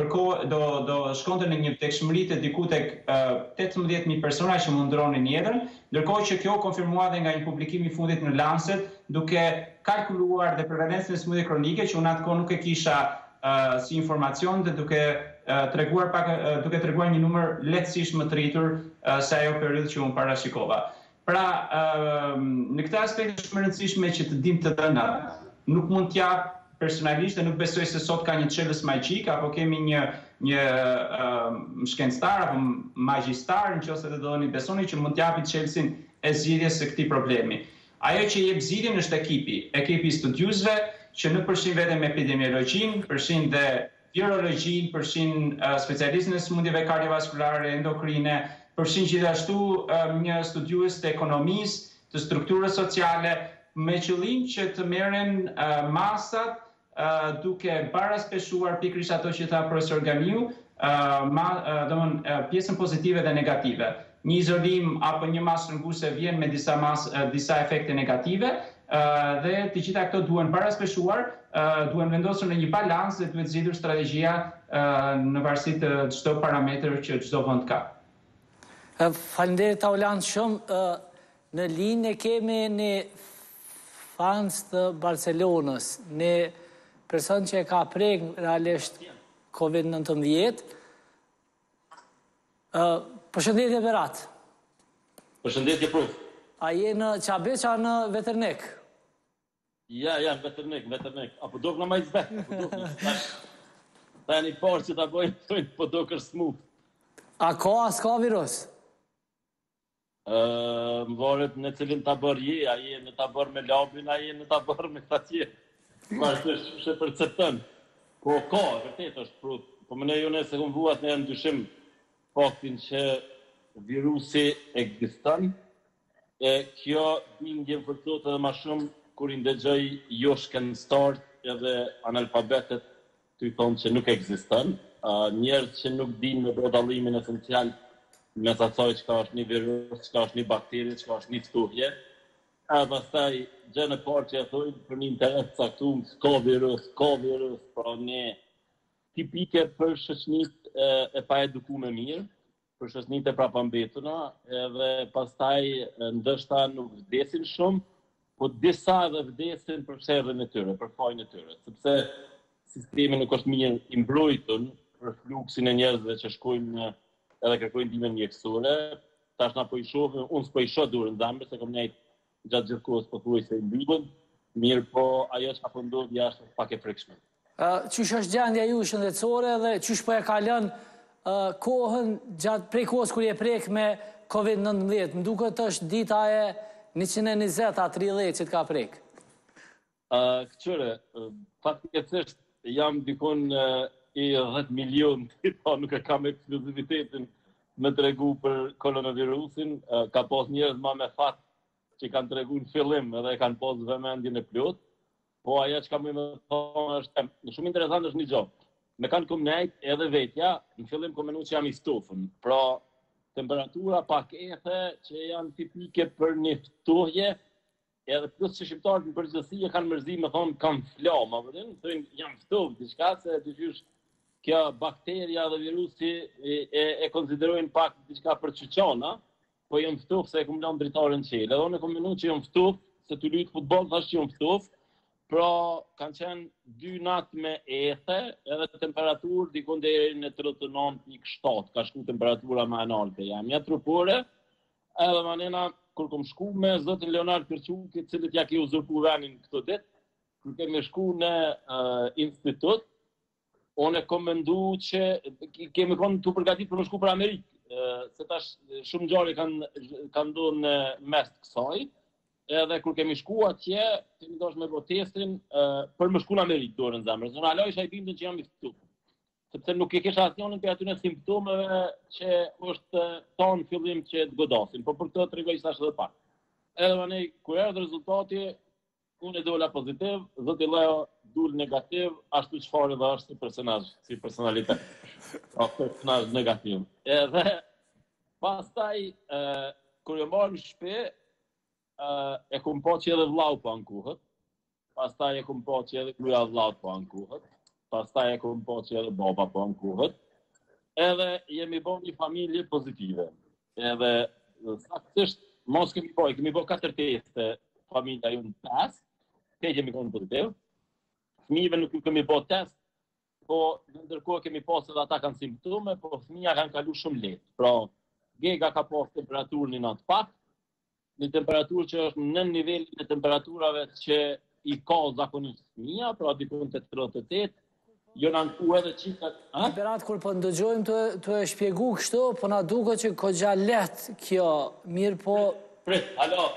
shkonte në një vdekshmëri të diku tek 18.000 persona që mundronin jetën, ndërkohë që kjo konfirmuar nga një publikim i fundit në Lancet, duke kalkuluar dhe prevalencën e sëmundjeve kronike që unë atkoh nuk e kisha si informacion dhe duke treguar një numër lehtësisht më të rritur se ajo periudhë që unë parashikova. Pra, në këtë aspekt është më rëndësishme që të dim të dhënat. nuk mund t'jap personalisht, dhe nuk besoj se sot ka një çelës magjik, apo kemi një shkencëtar apo magjistar, nëse të doni besoni, që mund t'japi çelësin e zgjidhjes së këtij problemi. Ajo që jep zgjidhjen është ekipi i studiusve, që nuk përfshin vetëm epidemiologjin, përfshin dhe virologjin, përfshin specialistën e sëmundjeve kardiovaskulare, endokrine, përfshin gjithashtu një studiues të ekonomisë, të strukturës sociale, me qëllim që të merren masat duke paraspeshuar pikërisht ato që tha profesor Gamiu, pjesën pozitive dhe negative. Një izolim apo një masë rënguese vjen me disa efekte negative, dhe të gjitha këto duhen paraspeshuar, duhen vendosur në një balans dhe duhet zgjedhur strategjia në varësi të çdo parametër që çdo vend ka. Faleminderit Taulant shumë. Në linje kemi një fans të Barcelonës, një person që e ka prek realisht COVID-19. Përshëndetje Berat. Përshëndetje Prof. A je në Qabeqa në Veternik? Ja, në Veternik. Apo do në Majzbek. Ta një parë që ta bojnë, po do kërë A s'ka virus? Më varet në cilin të bërë a je në të bërë me labin, a je në të bërë me të tje. Ma është përceptën. Po ka, vërtet është Prof. Po më ne jone se këmë vuat në ndyshim faktin që virusi ekziston. Kjo bindje më përcot edhe ma shumë kur i ndëgjoj jo shkencëtar edhe analfabetet të i thonë që nuk ekziston. Njerëz që nuk din me do dallimin esencial mes asaj çka është një virus, çka është një bakteri, çka është një ftuhje. Pastaj gjë në parë që e thojnë për një interes caktuar, ka virus, pra një tipike për shoqënitë e pa edukuar mirë, për shoqënitë e prapambetuna, edhe pastaj ndoshta nuk vdesin shumë, po disa edhe vdesin për sherrën e tyre, për fajin e tyre, sepse sistemi nuk është mirë i mbrojtur për fluksin e njerëzve që shkojnë edhe kërkojnë ndihmën mjekësore. Tash na po i shohim, unë s'po i shoh durën dëmër, se kam nejt gjatë gjithë kohës pothuajse i mbyllur, mirë po ajo që po ndodh jashtë pak e prekshme. Qysh është gjendja ju shëndetësore dhe qysh po e ka lënë kohën gjatë prej kohës kur je prek me COVID-19? Më duket është dita e 120-30 që të ka prek. Këqyre, faktikisht jam dikon i 10 milion, nuk e kam ekskluzivitetin me tregu për koronavirusin. Ka pas njerëz ma me fat që kanë tregu në fillim edhe kanë pas vëmendjen e plot. Po ajo që kam më thonë është shumë interesant, është një gjë. Me kanë komunajt edhe vetja, në fillim komenu që jam i stofën. Pra, temperatura pakete që janë tipike për një ftuhje, edhe plus që shqiptarët në përgjithësi kanë mërzi me thonë kam flama, thonë jam ftofë, diçka se dyqysh kjo bakteria dhe virusi e konsiderojnë pak diçka për çuçana, po jam ftofë se e kam lënë dritaren qelë. Edhe unë komenu që jam ftofë se të luajt futboll, thash që jam ftofë. Pra, kanë qenë 2 natë me ethe, edhe temperaturë dikon deri në 39.7, ka shku temperatura më e lartë. Jam ja trupore, edhe manena, kur kom shku me zotin Leonard Kërçuki, cilit ja ke uzurpu venin këto ditë, kur kemi shku në institut, unë e kom mendu që kemi konë të përgatit për më shku për Amerikë, se tash shumë gjari kanë do në mes të kësaj, edhe kur kemi shku atje, kemi dosh me protestin për më shku në Amerikë dorën zemrës. Unë alo isha i bindën që jam i ftu. Sepse nuk e kisha asnjërin për aty në simptomeve që është tonë fillim që të godasin, po për këtë të regoj sa edhe pak. Edhe më nej, kur erdhi rezultati, unë e dola pozitiv, zoti Leo dul negativ, ashtu çfarë edhe është si personazh, si personalitet. Personazh negativ. Edhe pastaj kur e marr në shtëpi, e kom po që edhe vllau po ankuhet, pastaj e kom po që edhe gruaja vllaut po ankuhet, pastaj e kom po që edhe baba po ankuhet, edhe jemi bo një familje pozitive. Edhe saktësisht mos kemi bo 4 teste familja ju në 5, te kemi konë pozitiv, fëmijëve nuk kemi bo test, po ndërkohë kemi pas edhe ata kanë simptome, po fëmija kanë kalu shumë lehtë. Pra, Gega ka pas temperaturë një natë pak, një temperaturë që është në nivelin e temperaturave që i ka zakonisht fëmija, pra dikun 38, jo në anku edhe qikat... Berat, kur po ndëgjojmë të e shpjegu kështu, po na duke që kogja let kjo, mirë po... Prit, halo.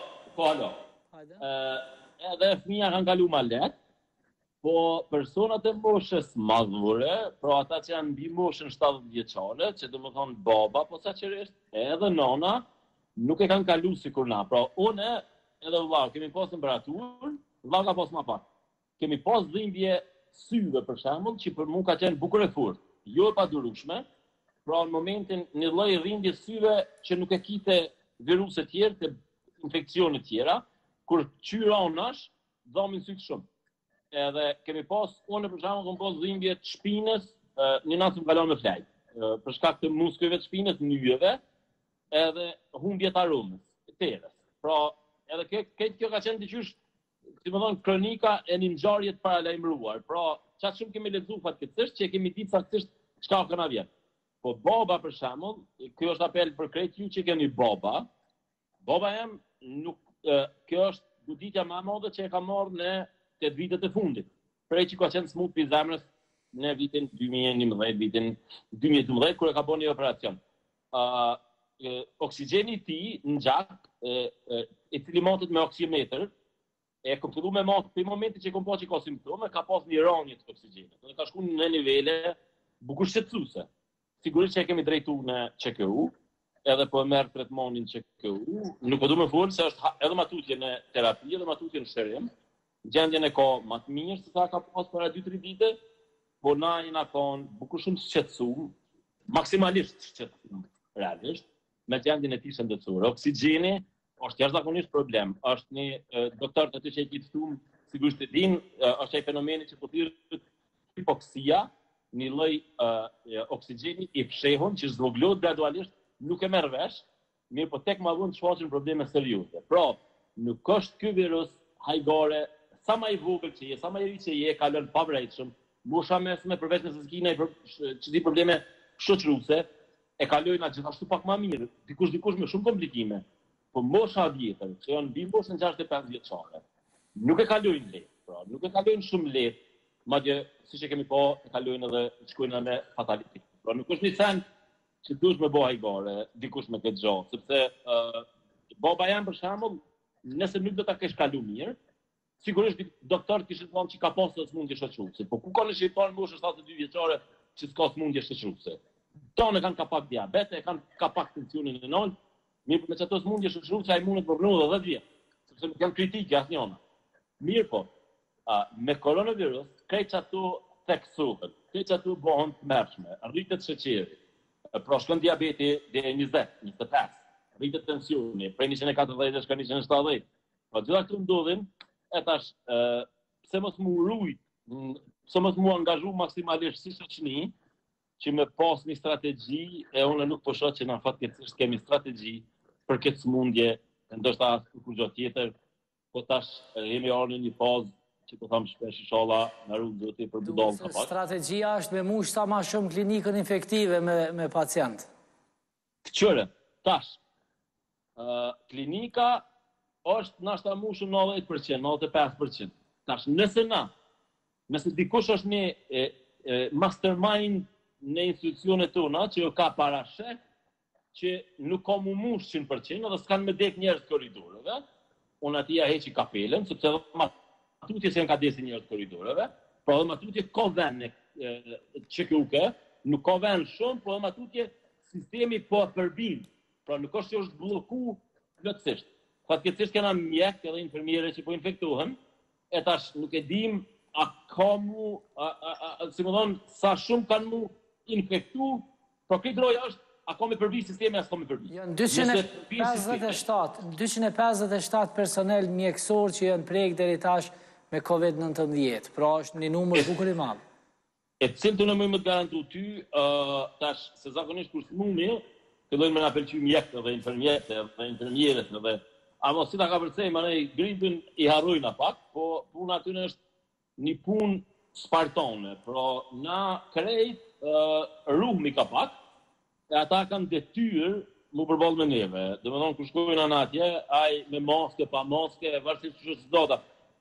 Edhe fëmija kanë kalu ma let, po personat e moshës madhure, pra ata që janë mbi moshën 70 vjeçare, që do më thonë baba, po saqërisht, edhe nona, nuk e kanë kalu si kur na. Pra, une, edhe vlau, kemi pas temperaturë, vlau ka pas ma pak. Kemi pas dhimbje syve, për shembull, që për mua ka qenë bukur e furt, jo e padurueshme, pra në momentin një lloj rrindje syve që nuk e kite viruse tjerë, të infekcione tjera, kur qyra onash, dhamin sytë shumë. Edhe kemi pas, unë për shembull, kam pas dhimbje të shpinës, një natë më kalon me flajt, për shkak të muskujve të shpinës, nyjeve, edhe humbje të aromës, terës. Pra, edhe këtë kjo ka qenë diqysh, si më thonë, kronika e një ngjarje të paralajmëruar. Pra, qatë shumë kemi lexuar fatkeqësisht që e kemi ditë saktësisht çka ka na vjen. Po baba për shembull, kjo është apel për krejt ju që keni baba. Baba jam nuk kjo është goditja më e madhe që e ka marrë në 8 vitet e fundit. Prej që ka qenë smut për zemrës në vitin 2011, vitin 2012, kur e ka bërë një operacion. Oksigjeni i tij në gjak, i cili matet me oksimetër, e kom fillu me matë për momenti që kom pa që ka simptome, ka pas një ranje të oksigjenit. Dhe ka shku në nivele bukur shqetësuese. Sigurisht që e kemi drejtu në QKU, edhe po e merr tretmanin QKU, nuk po du me folë se është edhe matutje në terapi, edhe matutje në shërim. Gjendjen e ka më të mirë se sa ka pas para 2-3 vite, po na jena kanë bukur shumë shqetësuar, maksimalisht shqetësuar, realisht, me gjendjen e tij shëndetësore. Oksigjeni është jashtëzakonisht problem. Është një doktor të ty që e kitë ftuar, sigurisht e din, është ai fenomeni që po thirrët hipoksia, një lloj oksigjeni i fshehur që zvoglohet gradualisht, nuk e merr vesh, mirë po tek ma vonë shfaqen probleme serioze. Pra, nuk është ky virus hajgare, sa më i vogël që je, sa më i ri që je, kalon pavrejtshëm, mosha mesme përveç nëse s'kina që di probleme shoqëruese, e kalojnë atë gjithashtu pak më mirë, dikush me shumë komplikime. Po mosha vjetër, që janë mbi moshën 65 vjeçare, nuk e kalojnë lehtë, pra, nuk e kalojnë shumë lehtë, madje siç e kemi pa, e kalojnë edhe shkojnë me fatalitet. Pra nuk është një sen që duhet me bëj hajgare, dikush me këtë gjatë, sepse baba jam për shembull, nëse nuk do ta kesh kalu mirë, sigurisht doktorët kishin thënë që ka pasur smundje shoqëruese, po ku ka në shqiptar moshë 72 vjeçare që s'ka smundje shoqëruese? Tonë kanë kapak diabete, kanë kapak tensionin e lartë. Mirë, me çato smundje shoqëruese ai mundet për edhe 10 vjet, sepse nuk janë kritike asnjëna. Mirë po, me koronavirus, krejt çato theksohet, krejt çato bëhen të mërshme, rritet sheqeri, pra shkon diabeti deri 20, 25, rritet tensioni, prej 140 shkon 170. Pra gjitha këtu ndodhin, e tash, pse mos mu rujt, pse mos mu angazhu maksimalisht si shoqëni, që me pas një strategji, e unë nuk po shoh që na fatkeqësisht kemi strategji për këtë smundje, ndoshta kur gjë tjetër, po tash jemi ardhur në një fazë që po them shpesh inshallah na rrugë zoti për budallë kapak. Strategjia është me mush sa më shumë klinikën infektive me pacient. Këqyre, tash, klinika është nashta mushën 90%, 95%. Tash, nëse dikush është një mastermind në institucionet tona që jo ka parashek që nuk ka mu mush 100% dhe s'kanë me dek njerës të koridoreve, unë ati ja heqi kapelen, sepse dhe matutje se në ka desi njerës të koridoreve, pra dhe matutje ka ven në QKU-ke, nuk ka ven shumë, pra dhe matutje sistemi po përbim, pra nuk është që është bloku plotësisht. Fatkeqësisht kena mjek edhe infermiere që po infektohen, e tash nuk e dim a ka mu, si më thonë, sa shumë kanë mu infektu, pro këtë roja është, a ka me përbi sistemi, a s'ka me përbi. Janë 257 personel mjekësor që janë prejkë deri tash me COVID-19, pra është një numër bukur i madh. E cilë të në mëjmë të garantu ty, tash, se zakonisht kur smumi, fillojnë me nga pëlqy mjekët dhe infermierët dhe amo si ta ka përcej, ma nej gripin i harrojnë a pak, po puna aty në është një pun spartone, pra na krejt rrugmi ka pak, e ata kanë detyrë mu përball me neve. Dhe me thonë, kër shkojnë anë atje, aj me maske, pa maske, varsisht që së dota.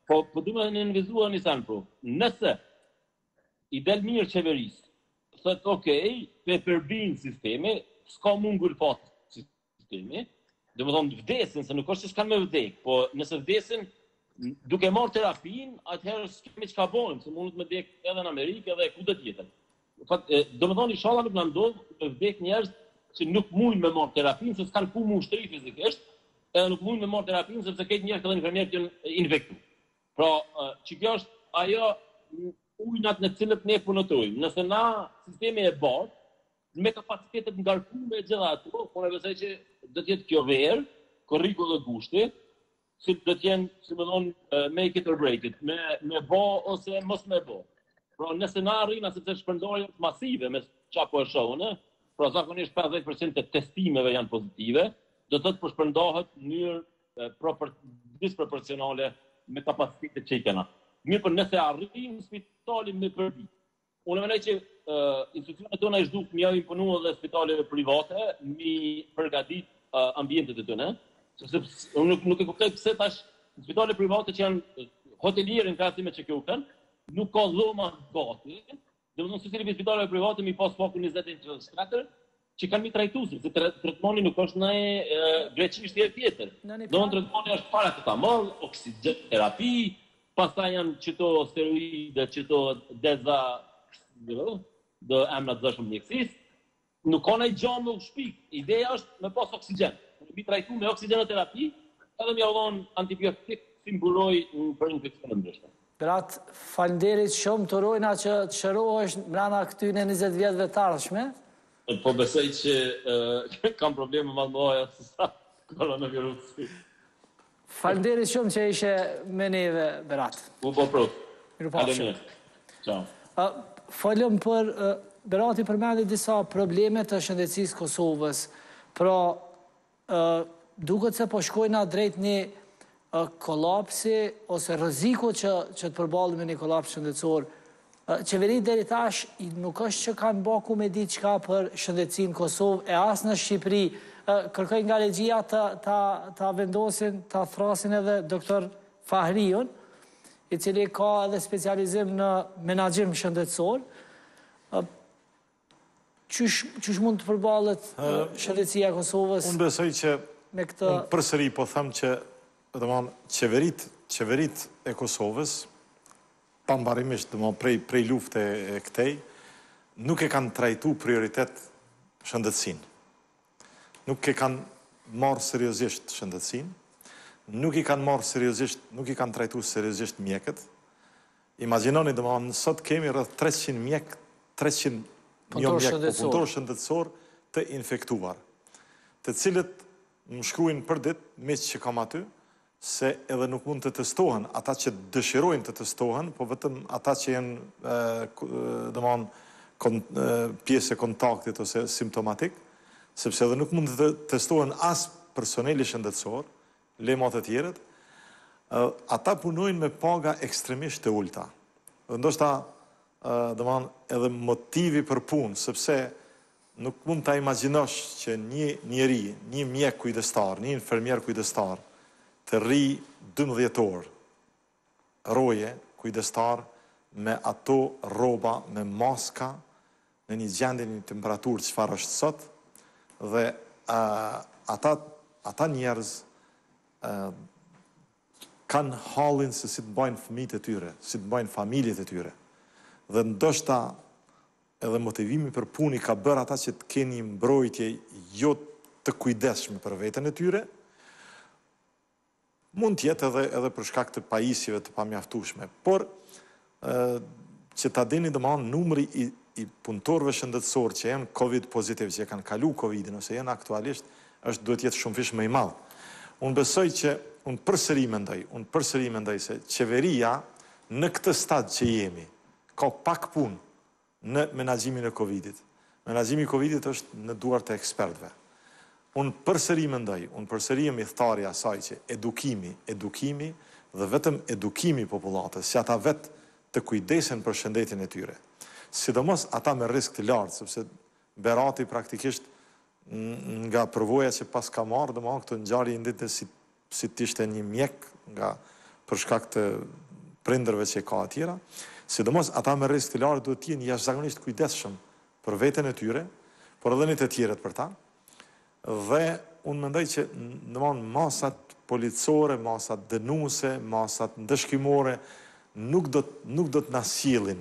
Po du me nënvizua Nisan Pro. Nëse i del mirë qeverisë, thëtë okej, pe përbin sistemi, s'ka mungur pat sistemi, dhe më thonë vdesin, se nuk është që s'kan me vdek, po nëse vdesin, duke marrë terapin, atëherë s'kemi që ka bojmë, se mundet me vdek edhe në Amerikë edhe ku dhe tjetër. Do më thonë, inshallah nuk në ndodhë me vdek njerëz që nuk mujnë me marrë terapin, se s'kan ku mu shtri fizikisht, edhe nuk mujnë me marrë terapin, sepse këtë njerëz edhe infermierët janë infektu. Pra, që kjo është ajo ujnat në cilët ne punëtojmë. Nëse na sistemi e bardh, me kapacitetet ngarkume gjitha ato, por e besoj që do të jetë kjo verë, korriku dhe gushti, si do të jenë, si më thonë, make it or break it, me bo ose mos me bo. Pra nëse na arrijna sepse shpërndarje masive me çka po e shohën, pra zakonisht 50% të testimeve janë pozitive, do të thotë po shpërndahet në mënyrë disproporcionale me kapacitetet që i kena. Mirë, për nëse arrijmë spitalin me përbi. Unë mendoj që institucionet tona i zhduk mi janë imponu edhe spitaleve private, mi përgatit ambientet e tëne, sepse unë nuk e kuptoj pse tash spitale private që janë hotelierë në krahasime që kjo kanë, nuk ka dhoma gati, dhe më thonë se cili spitaleve private mi pas paku 20 shkretër, që kanë mi trajtuesi, se tretmani nuk është në greqisht e tjetër. Do në tretmani është paracetamol, oksigen terapi, pastaj janë qëto steroide, qëto dhe emrat zëshëm mjekësis, nuk ka nëjë gjanë me u shpik. Ideja është me pas oksigen. Mi trajtu me oksigenoterapi, edhe mi avdhon antibiotik si mburoj për infekcion në ndryshme. Berat, falenderit shumë të rojna që të shërohesh mrena këtyne 20 vjetëve të ardhshme. Po besoj që kam probleme më mëdha se sa koronavirusi. Falenderit shumë që ishe me neve, Berat. Po prot. Mirupafshim. Ciao. Folëm për Berati përmendi disa probleme të shëndetësisë Kosovës. Pra, duket se po shkojna drejt një kolapsi ose rreziku që të përballemi me një kolaps shëndetësor. Qeverit deri tash nuk është që kanë baku me diçka për shëndetësinë Kosovë e as në Shqipëri. Kërkoj nga legjia ta vendosin, ta thrasin edhe doktor Fahriun, i cili ka edhe specializim në menaxhim shëndetësor. Qysh mund të përballet shëndetësia e Kosovës? Unë besoj që unë përsëri po them që qeverit e Kosovës, pambarimisht prej lufte e këtej, nuk e kanë trajtu prioritet shëndetësinë. Nuk e kanë marrë seriozisht shëndetësinë, nuk i kanë trajtu seriozisht mjekët. Imagjinoni, sot kemi rreth 300 mjek, 300 punëtor shëndetësor të infektuar, të cilët më shkruajnë për ditë me që kam aty, se edhe nuk mund të testohen ata që dëshirojnë të testohen, po vetëm ata që janë pjesë e kontaktit ose simptomatik, sepse edhe nuk mund të testohen as personeli shëndetësor, lemat e tjerët, ata punojnë me paga ekstremisht të ulta. Dhe ndoshta edhe motivi për punë, sepse nuk mund të imagjinosh që një njeri, një mjek kujdestar, një infermier kujdestar, të rri 12 orë, roje, kujdestar, me ato roba, me maska, në një gjendje, një temperaturë që farë është sot, dhe ata njerëz kanë halin se si të bajnë fëmijët e tyre, si të bajnë familjet e tyre. Dhe ndoshta edhe motivimi për puni ka bërë ata që të keni mbrojtje jo të kujdesshme për veten e tyre, mund tjetë edhe për shkak të pajisjeve të pamjaftueshme. Por, që ta dini numri i punëtorëve shëndetësor që janë Covid pozitiv, që kanë kalu Covidin, ose janë aktualisht, duhet jetë shumë fish më i madh. Unë besoj që, unë përsëri mendoj se qeveria në këtë stad që jemi, ka pak punë në menaxhimin e Covidit. Menaxhimi i Covidit është në duart e ekspertëve. Unë përsëri mendoj, unë përsëri jam i tharja asaj që edukimi dhe vetëm edukimi popullatës, që ata vetë të kujdesen për shëndetin e tyre. Sidomos ata me risk të lartë, sepse Berati praktikisht nga përvoja që pas ka marrë, këto ngjarje i ndite si t'ishte një mjek nga për shkak të prindërve që ka atjera, sidomos ata me rrezik të lartë duhet të jenë jashtëzakonisht kujdesshëm për veten e tyre, por edhe një të tjerët për ta. Dhe unë mendoj që masat policore, masat dënuese, masat ndëshkimore nuk do të na sjellin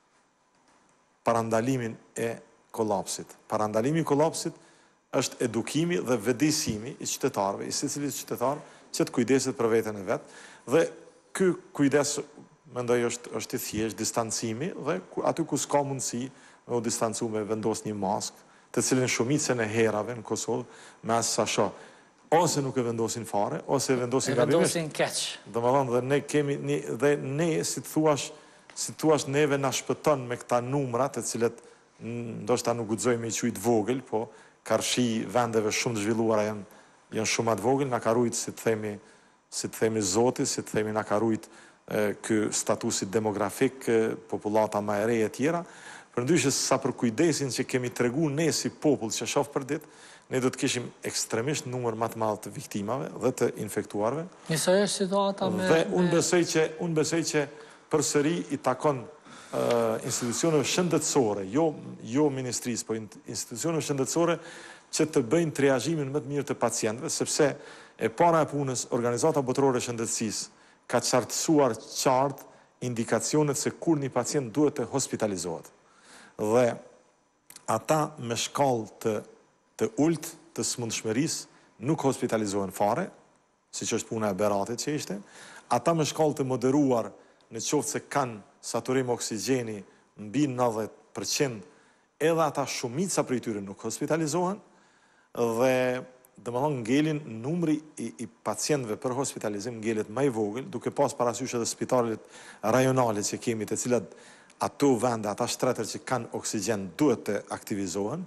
parandalimin e kollapsit. Parandalimi i kollapsit është edukimi dhe vëdësimi i qytetarëve, i secilit qytetar që të kujdeset për veten e vet, dhe ky kujdes mendoj është i thjeshtë, distancimi, dhe aty ku s'ka mundësi me u distancu me vendos një maskë, të cilin shumicën e herave në Kosovë mes sa ose nuk e vendosin fare, ose e vendosin gabimisht. Vendosin keq. Domethënë dhe ne si thuash neve na shpëton me këta numra, të cilët ndoshta nuk guxojmë i quajt vogël, po karshi vendeve shumë të zhvilluara janë shumë të vogël, na ka rujt si të themi Zoti, si të themi na ka rujt ky statusi demografik, popullata më e re e tjera. Përndryshe sa për kujdesin që kemi tregu ne si popull që shoh për ditë, ne do të kishim ekstremisht numër më të madh të viktimave dhe të infektuarve. Njësoj është situata me... Dhe unë besoj që përsëri i takon institucioneve shëndetësore, jo ministrisë, po institucioneve shëndetësore që të bëjnë triazhimin më të mirë të pacientëve, sepse e para e punës Organizata Botërore e Shëndetësisë ka qartësuar qartë indikacionet se kur një pacient duhet të hospitalizohet. Dhe ata me shkallë të ulët të smundshmërisë nuk hospitalizohen fare, siç është puna e Beratit që ishte. Ata me shkallë të moderuar, në qoftë se kanë saturim oksigjeni mbi 90%, edhe ata shumica prej tyre nuk hospitalizohen, dhe domethënë ngelin numri i pacientëve për hospitalizim ngelet më i vogël, duke pas parasysh edhe spitalet rajonale që kemi, të cilat ato vende, ata shtretër që kanë oksigjen duhet të aktivizohen.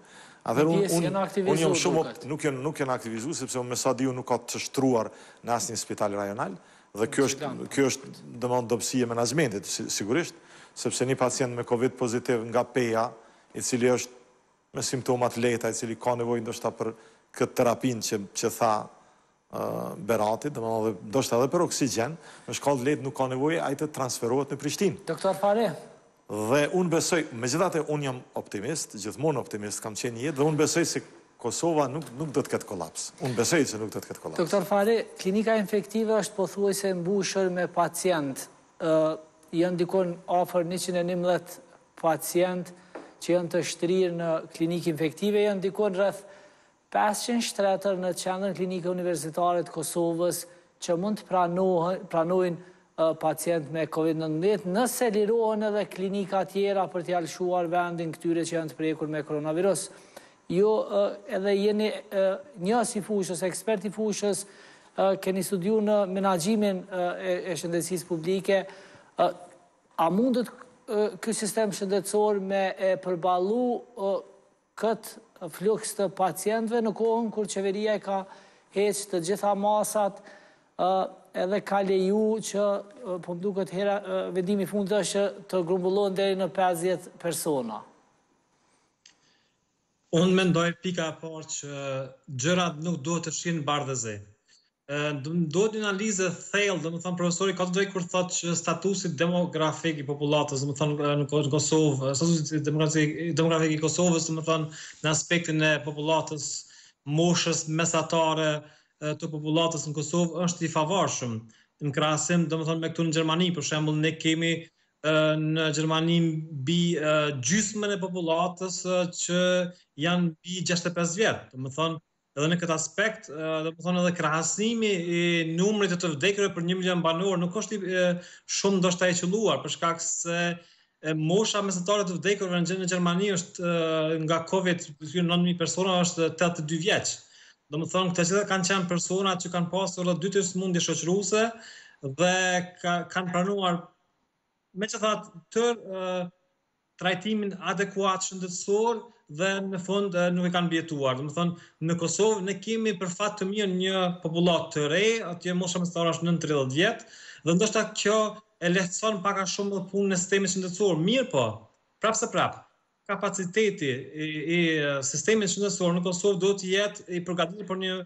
Unë jam shumë nuk janë aktivizuar, sepse unë me sa diu nuk ka të shtruar në asnjë spital rajonal, dhe kjo është domethënë dobësi e menaxhmentit, sigurisht, sepse një pacient me Covid pozitiv nga Peja, i cili është me simptoma të lehta, i cili ka nevojë ndoshta për këtë terapinë që tha Berati, domethënë ndoshta edhe për oksigjen, me shkallë lehtë nuk ka nevojë, ai të transferohet në Prishtinë. Doktor Fare. Dhe unë besoj, megjithatë unë jam optimist, gjithmonë optimist kam qenë jetë, dhe unë besoj se Kosova nuk do të ketë kolaps. Unë besoj se nuk do të ketë kolaps. Doktor Fare, klinika infektive është pothuajse mbushur me pacient. Janë dikon afër 111 pacient që janë të shtrirë në klinikë infektive, janë dikon rreth 500 shtretër në qendrën klinike universitare të Kosovës që mund të pranojnë pacient me COVID-19, nëse lirohen edhe klinika tjera për t'ja lëshuar vendin këtyre që janë të prekur me koronavirus. Jo, edhe jeni njës i fushës, ekspert i fushës, keni studiu në menaxhimin e shëndetësisë publike, a mundet ky sistem shëndetësor me e përballu këtë fluks të pacientëve në kohën kur qeveria ka heqë të gjitha masat, edhe ka leju që, po më duket vendimi fundit është të grumbullohen deri në 50 persona. Unë mendoj pika e parë që gjërat nuk duhet të shkojnë bardhëzi. Duhet një analizë thellë, domethënë profesori ka të drejtë kur thotë që statusi demografik i popullatës, domethënë në Kosovë, statusi demografik i Kosovës, domethënë në aspektin e popullatës, moshës mesatare të popullatës në Kosovë është i favorshëm. Në krahasim, domethënë me këtu në Gjermani, për shembull, ne kemi në Gjermani mbi gjysmën e popullatës që janë mbi 65 vjet. Domethënë, edhe në këtë aspekt, domethënë edhe krahasimi i numrit të vdekurve për 1 milion banor nuk është shumë ndoshta i qelluar, për shkak se mosha mesatare të vdekurve në Gjermani është nga Covid, 9000 persona është 82 vjeç. Domethënë, këta që kanë qenë persona që kanë pasur edhe 2 sëmundje shoqëruese dhe kanë pranuar megjithatë tërë trajtimin adekuat shëndetësor dhe në fund nuk e kanë mbijetuar. Domethënë, në Kosovë ne kemi për fat të mirë një popullat të re, atje mosha mesatare është 9-30 vjet, dhe ndoshta kjo e lehtëson pak a shumë punën e sistemit shëndetësor. Mirë po, prapë kapaciteti i sistemit shëndetësor në Kosovë duhet të jetë i përgatitur për një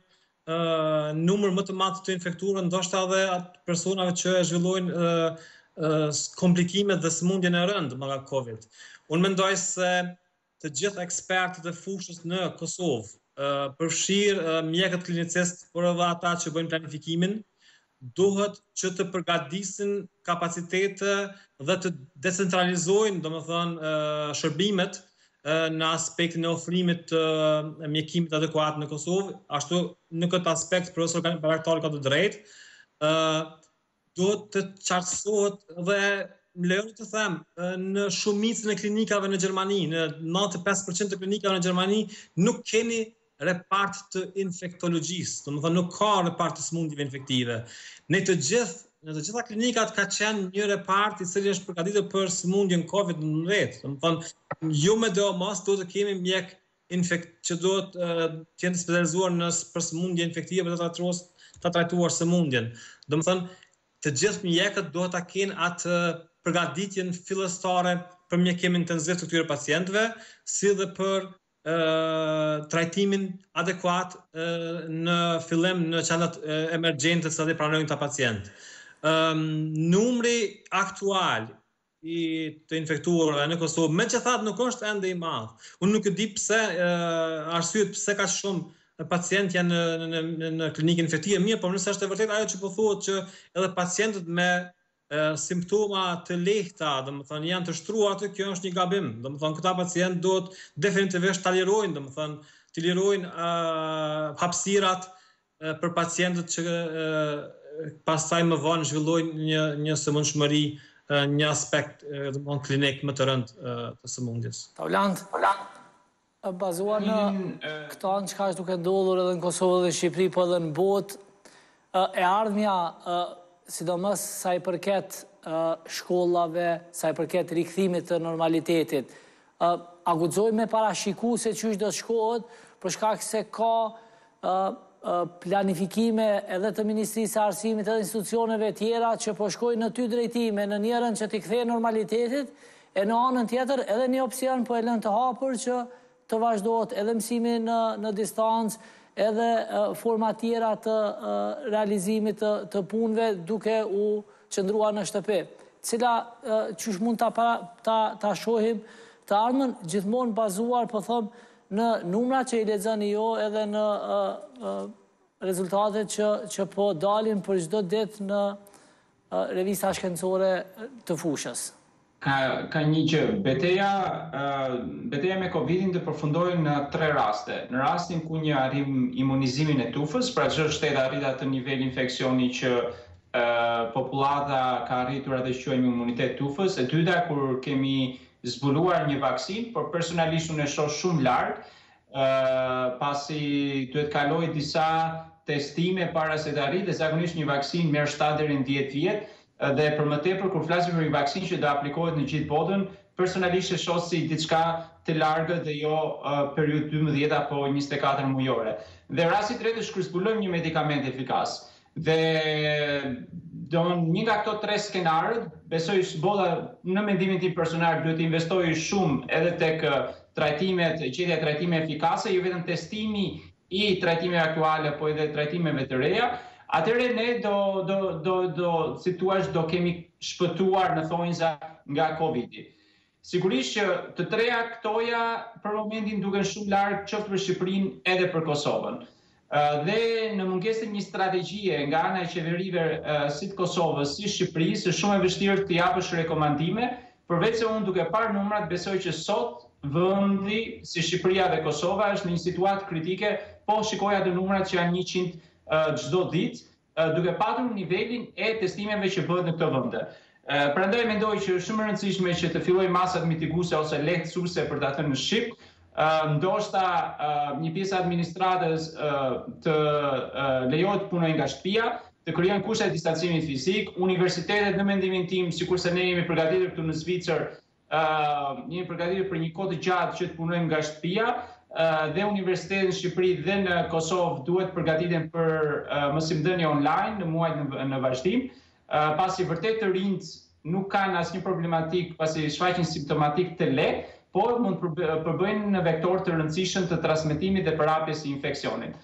numër më të madh të infektuar, ndoshta edhe atë personave që zhvillojnë komplikimet dhe sëmundjen e rëndë nga Covid. Unë mendoj se të gjithë ekspertët e fushës në Kosovë, përfshirë mjekët klinicist, por edhe ata që bëjnë planifikimin, duhet që të përgatisin kapacitete dhe të decentralizojnë, domethënë, shërbimet në aspektin e ofrimit të mjekimit adekuat në Kosovë, ashtu në këtë aspekt profesor Bayraktari ka të drejtë. Duhet të qartësohet dhe më lejoni të them, në shumicën e klinikave në Gjermani, në 95% të klinikave në Gjermani, nuk keni repart të infektologjisë, domethënë nuk ka repart të sëmundjeve infektive. Në të gjitha klinikat ka qenë një repart i cili është përgatitur për sëmundjen COVID-19. Domethënë, jo me DOMOS duhet të kemi mjek që duhet të jenë specializuar për sëmundje infektive për të trajtuar sëmundjen. Domethënë, të gjithë mjekët duhet ta kenë atë përgatitjen fillestare për mjekim intenziv të këtyre pacientëve, si dhe për trajtimin adekuat në fillim në qendrat emergjente që të pranojnë këta pacientë. Numri aktual i të infektuarve në Kosovë, megjithatë nuk është ende i madh. Unë nuk e di pse arsyet pse kaq shumë pacientë janë në klinikën infektive mirë, por nëse është e vërtetë ajo që po thuhet që edhe pacientët me simptoma të lehta, domethënë janë të shtruar atë, kjo është një gabim. Domethënë këta pacientë duhet definitivisht ta lirojnë, domethënë të lirojnë hapësirat për pacientët që pastaj më vonë zhvillojnë një sëmundshmëri, një aspekt domethënë klinik më të rëndë të sëmundjes. Taulant, bazuar në këto që ka duke ndodhur edhe në Kosovë dhe Shqipëri, po edhe në botë, e ardhmja sidomos sa i përket shkollave, sa i përket rikthimit të normalitetit. A guxojmë me parashiku se çysh do të shkohet, për shkak se ka planifikime edhe të Ministrisë së Arsimit edhe institucioneve tjera që po shkojnë në dy drejtime, në njërin që t'i kthejë normalitetit, e në anën tjetër edhe një opsion po e lën të hapur që të vazhdohet edhe mësimi në distancë, edhe forma tjera të realizimit të punëve duke u qëndruar në shtëpi. Cila qysh mund ta shohim të ardhmen gjithmonë bazuar, po them, në numra që i lexoni jo edhe në rezultatet që po dalin për çdo ditë në revista shkencore të fushës. Ka një gjë, betejë me Covidin të përfundoi në 3 raste. Në rastin ku një arrim imunizimin e tufës, pra çdo shtet arrit atë nivel infeksioni që popullata ka arritur atë që quajmë imunitet tufës. E dyta, kur kemi zbuluar një vaksinë, por personalisht unë e shoh shumë larg, pasi duhet kaloj disa testime para se të arritë, dhe zakonisht një vaksinë merr 7 deri në 10 vjet. Dhe për më tepër, kur flasim për një vaksinë që do aplikohet në gjithë botën, personalisht e shoh si diçka të largët dhe jo periudhë 12 apo 24 mujore. Dhe rasti i tretë është kur zbulojmë një medikament efikas. Dhe një nga këto 3 skenarët, besoj bota në mendimin tim personal duhet të investojë shumë edhe tek gjetja e trajtime efikase, jo vetëm testimi i trajtimeve aktuale, po edhe trajtimeve të reja. Atëherë ne si thua, do kemi shpëtuar në thonjza nga Covidi. Sigurisht që të treja këtoja për momentin duken shumë larg, qoftë për Shqipërinë edhe për Kosovën. Dhe në mungesë të një strategjie nga ana e qeverive si të Kosovës, si Shqipërisë, është shumë e vështirë të japësh rekomandime, përveç se unë duke parë numrat besoj që sot vendi si Shqipëria dhe Kosova është në një situatë kritike, po shikoja të numrat që janë 100 çdo ditë, duke patur nivelin e testimeve që bëhet në këto vende. Prandaj mendoj që është shumë e rëndësishme që të fillojë masat mitiguese ose lehtësuese për ta thënë në shqip, ndoshta një pjesë e administratës të lejohet të punojë nga shtëpia, të krijojnë kushte distancimit fizik, universitetet në mendimin tim, sikurse ne jemi përgatitur këtu në Zvicër, jemi përgatitur për një kohë të gjatë që të punojmë nga shtëpia, dhe universitetet në Shqipëri dhe në Kosovë duhet përgatiten për mësimdhënie online në muajt në vazhdim, pasi vërtet të rinjt nuk kanë asnjë problematik, pasi shfaqin simptomatik të lehtë, por mund të përbëjnë në vektor të rëndësishëm të transmetimit dhe përhapjes së infeksionit.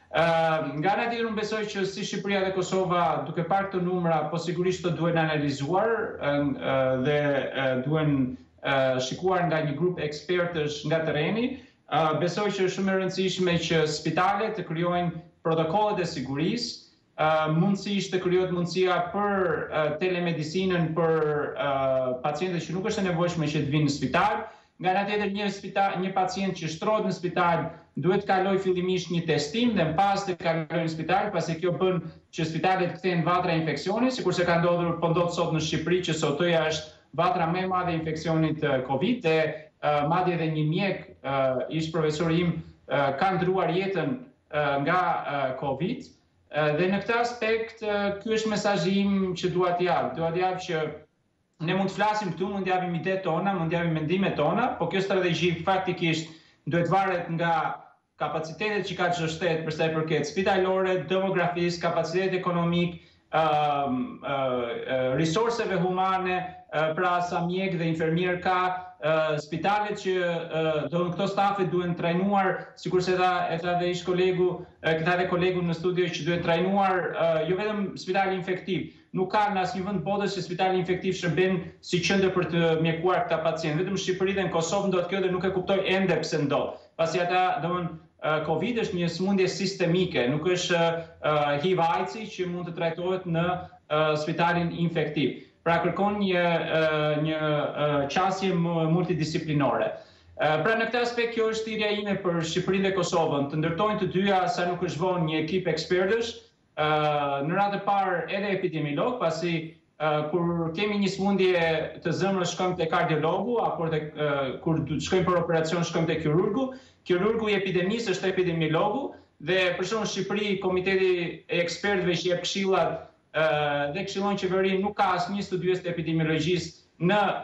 Nga ana tjetër unë besoj që si Shqipëria dhe Kosova, duke parë këto numra, po sigurisht të duhen analizuar dhe duhen shikuar nga një grup ekspertësh nga terreni. Besoj që është shumë e rëndësishme që spitalet të krijojnë protokollet e sigurisë, mundësisht të krijohet mundësia për telemedicinën për pacientët që nuk është e nevojshme që të vinë në spital. Nga ana tjetër një pacient që shtrohet në spital duhet kaloj fillimisht një testim dhe më pas të kaloj në spital, pasi kjo bën që spitalet kthehen vatra infeksioni, sikurse ka ndodhur po ndodh sot në Shqipëri që sotëja është vatra më e madhe e infeksionit Covid dhe madje edhe një mjek, ish profesori im, ka ndruar jetën nga Covid. Dhe në këtë aspekt, ky është mesazhi im që dua të jap. Dua të jap që ne mund të flasim këtu, mund të japim idetë tona, mund të japim mendimet tona, po kjo strategji faktikisht duhet varet nga kapacitetet që ka çdo shtet për sa i përket spitalore, demografisë, kapacitetit ekonomik, resurseve humane, pra sa mjek dhe infermier ka, spitalet që këto stafe duhen trajnuar, sikurse e tha dhe ish kolegu, këta dhe kolegu në studio që duhet trajnuar jo vetëm spitali infektiv. Nuk ka në asnjë vend botës që spitali infektiv shërben si qendër për të mjekuar këta pacientë. Vetëm në Shqipëri dhe në Kosovë ndodh kjo dhe nuk e kuptoj ende pse ndodh. Pasi ata, Covid është një sëmundje sistemike, nuk është HIV-AIDS që mund të trajtohet në spitalin infektiv. Pra kërkon një qasje multidisiplinore. Pra në këtë aspekt kjo është thirrja ime për Shqipërinë dhe Kosovën, të ndërtojnë të dyja sa nuk është vonë një ekip ekspertësh, në radhë parë edhe epidemiolog, pasi kur kemi një sëmundje të zemrës shkojmë te kardiologu, apo kur shkojmë për operacion shkojmë te kirurgu. Kirurgu i epidemisë është epidemiologu dhe për shembull në Shqipëri komiteti e ekspertëve që jep këshillat dhe këshillon qeverinë nuk ka asnjë studiues të epidemiologjisë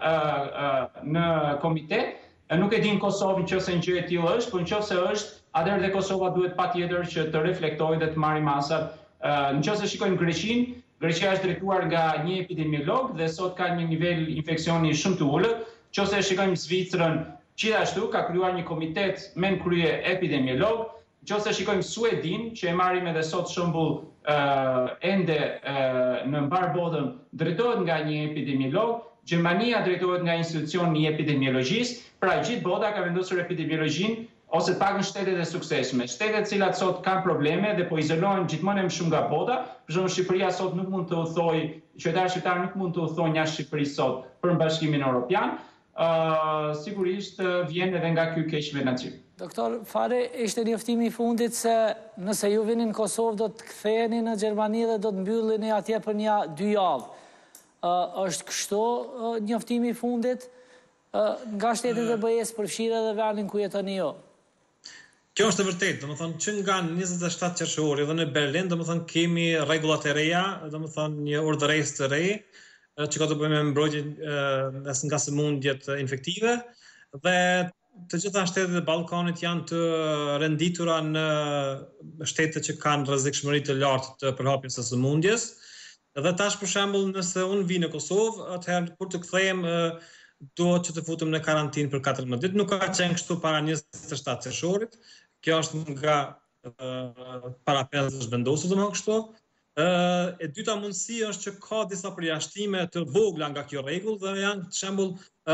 në komitet. Nuk e di në Kosovë nëse një gjë e tillë është, por nëse është, atëherë dhe Kosova duhet patjetër që të reflektojë dhe të marrë masat. Nëse shikojmë Greqinë, Greqia është drejtuar nga një epidemiolog dhe sot ka një nivel infeksioni shumë të ulët. Nëse shikojmë Zvicrën, gjithashtu ka krijuar një komitet me në krye epidemiolog. Nëse shikojmë Suedin, që e marrim edhe sot shembull ende në mbar botën, drejtohet nga një epidemiolog. Gjermania drejtohet nga institucioni i epidemiologjisë. Pra gjithë bota ka vendosur epidemiologjinë ose të paktën shtetet e suksesshme. Shtetet cilat sot kanë probleme dhe po izolohen gjithmonë më shumë nga bota. Për shembull Shqipëria sot nuk mund të udhthojë, qytetarët shqiptar nuk mund të udhthojnë jashtë Shqipërisë sot për Bashkimin Evropian. Sigurisht vjen edhe nga ky keq menaxhim. Doktor Fare, ishte njoftimi i fundit se nëse ju vini në Kosovë do të ktheheni në Gjermani dhe do të mbylleni atje për 2 javë. Është kështu njoftimi i fundit nga shtetet e BE-s përfshirë edhe vendin ku jetoni ju? Kjo është e vërtetë, domethënë që nga 27 qershori dhe në Berlin, domethënë kemi rregullat e reja, domethënë një urdhëresë të re që ka të bëjë me mbrojtjen nga sëmundjet infektive dhe të gjitha shtetet e Ballkanit janë të renditura në shtete që kanë rrezikshmëri të lartë të përhapjes së sëmundjes. Dhe tash për shembull nëse unë vi në Kosovë, atëherë kur të kthehem duhet që të futem në karantinë për 14 ditë. Nuk ka qenë kështu para 27 qershorit. Kjo është nga para 5 është vendosur domosdoshmë kështu. E dyta mundësi është që ka disa përjashtime të vogla nga kjo rregull dhe janë për shembull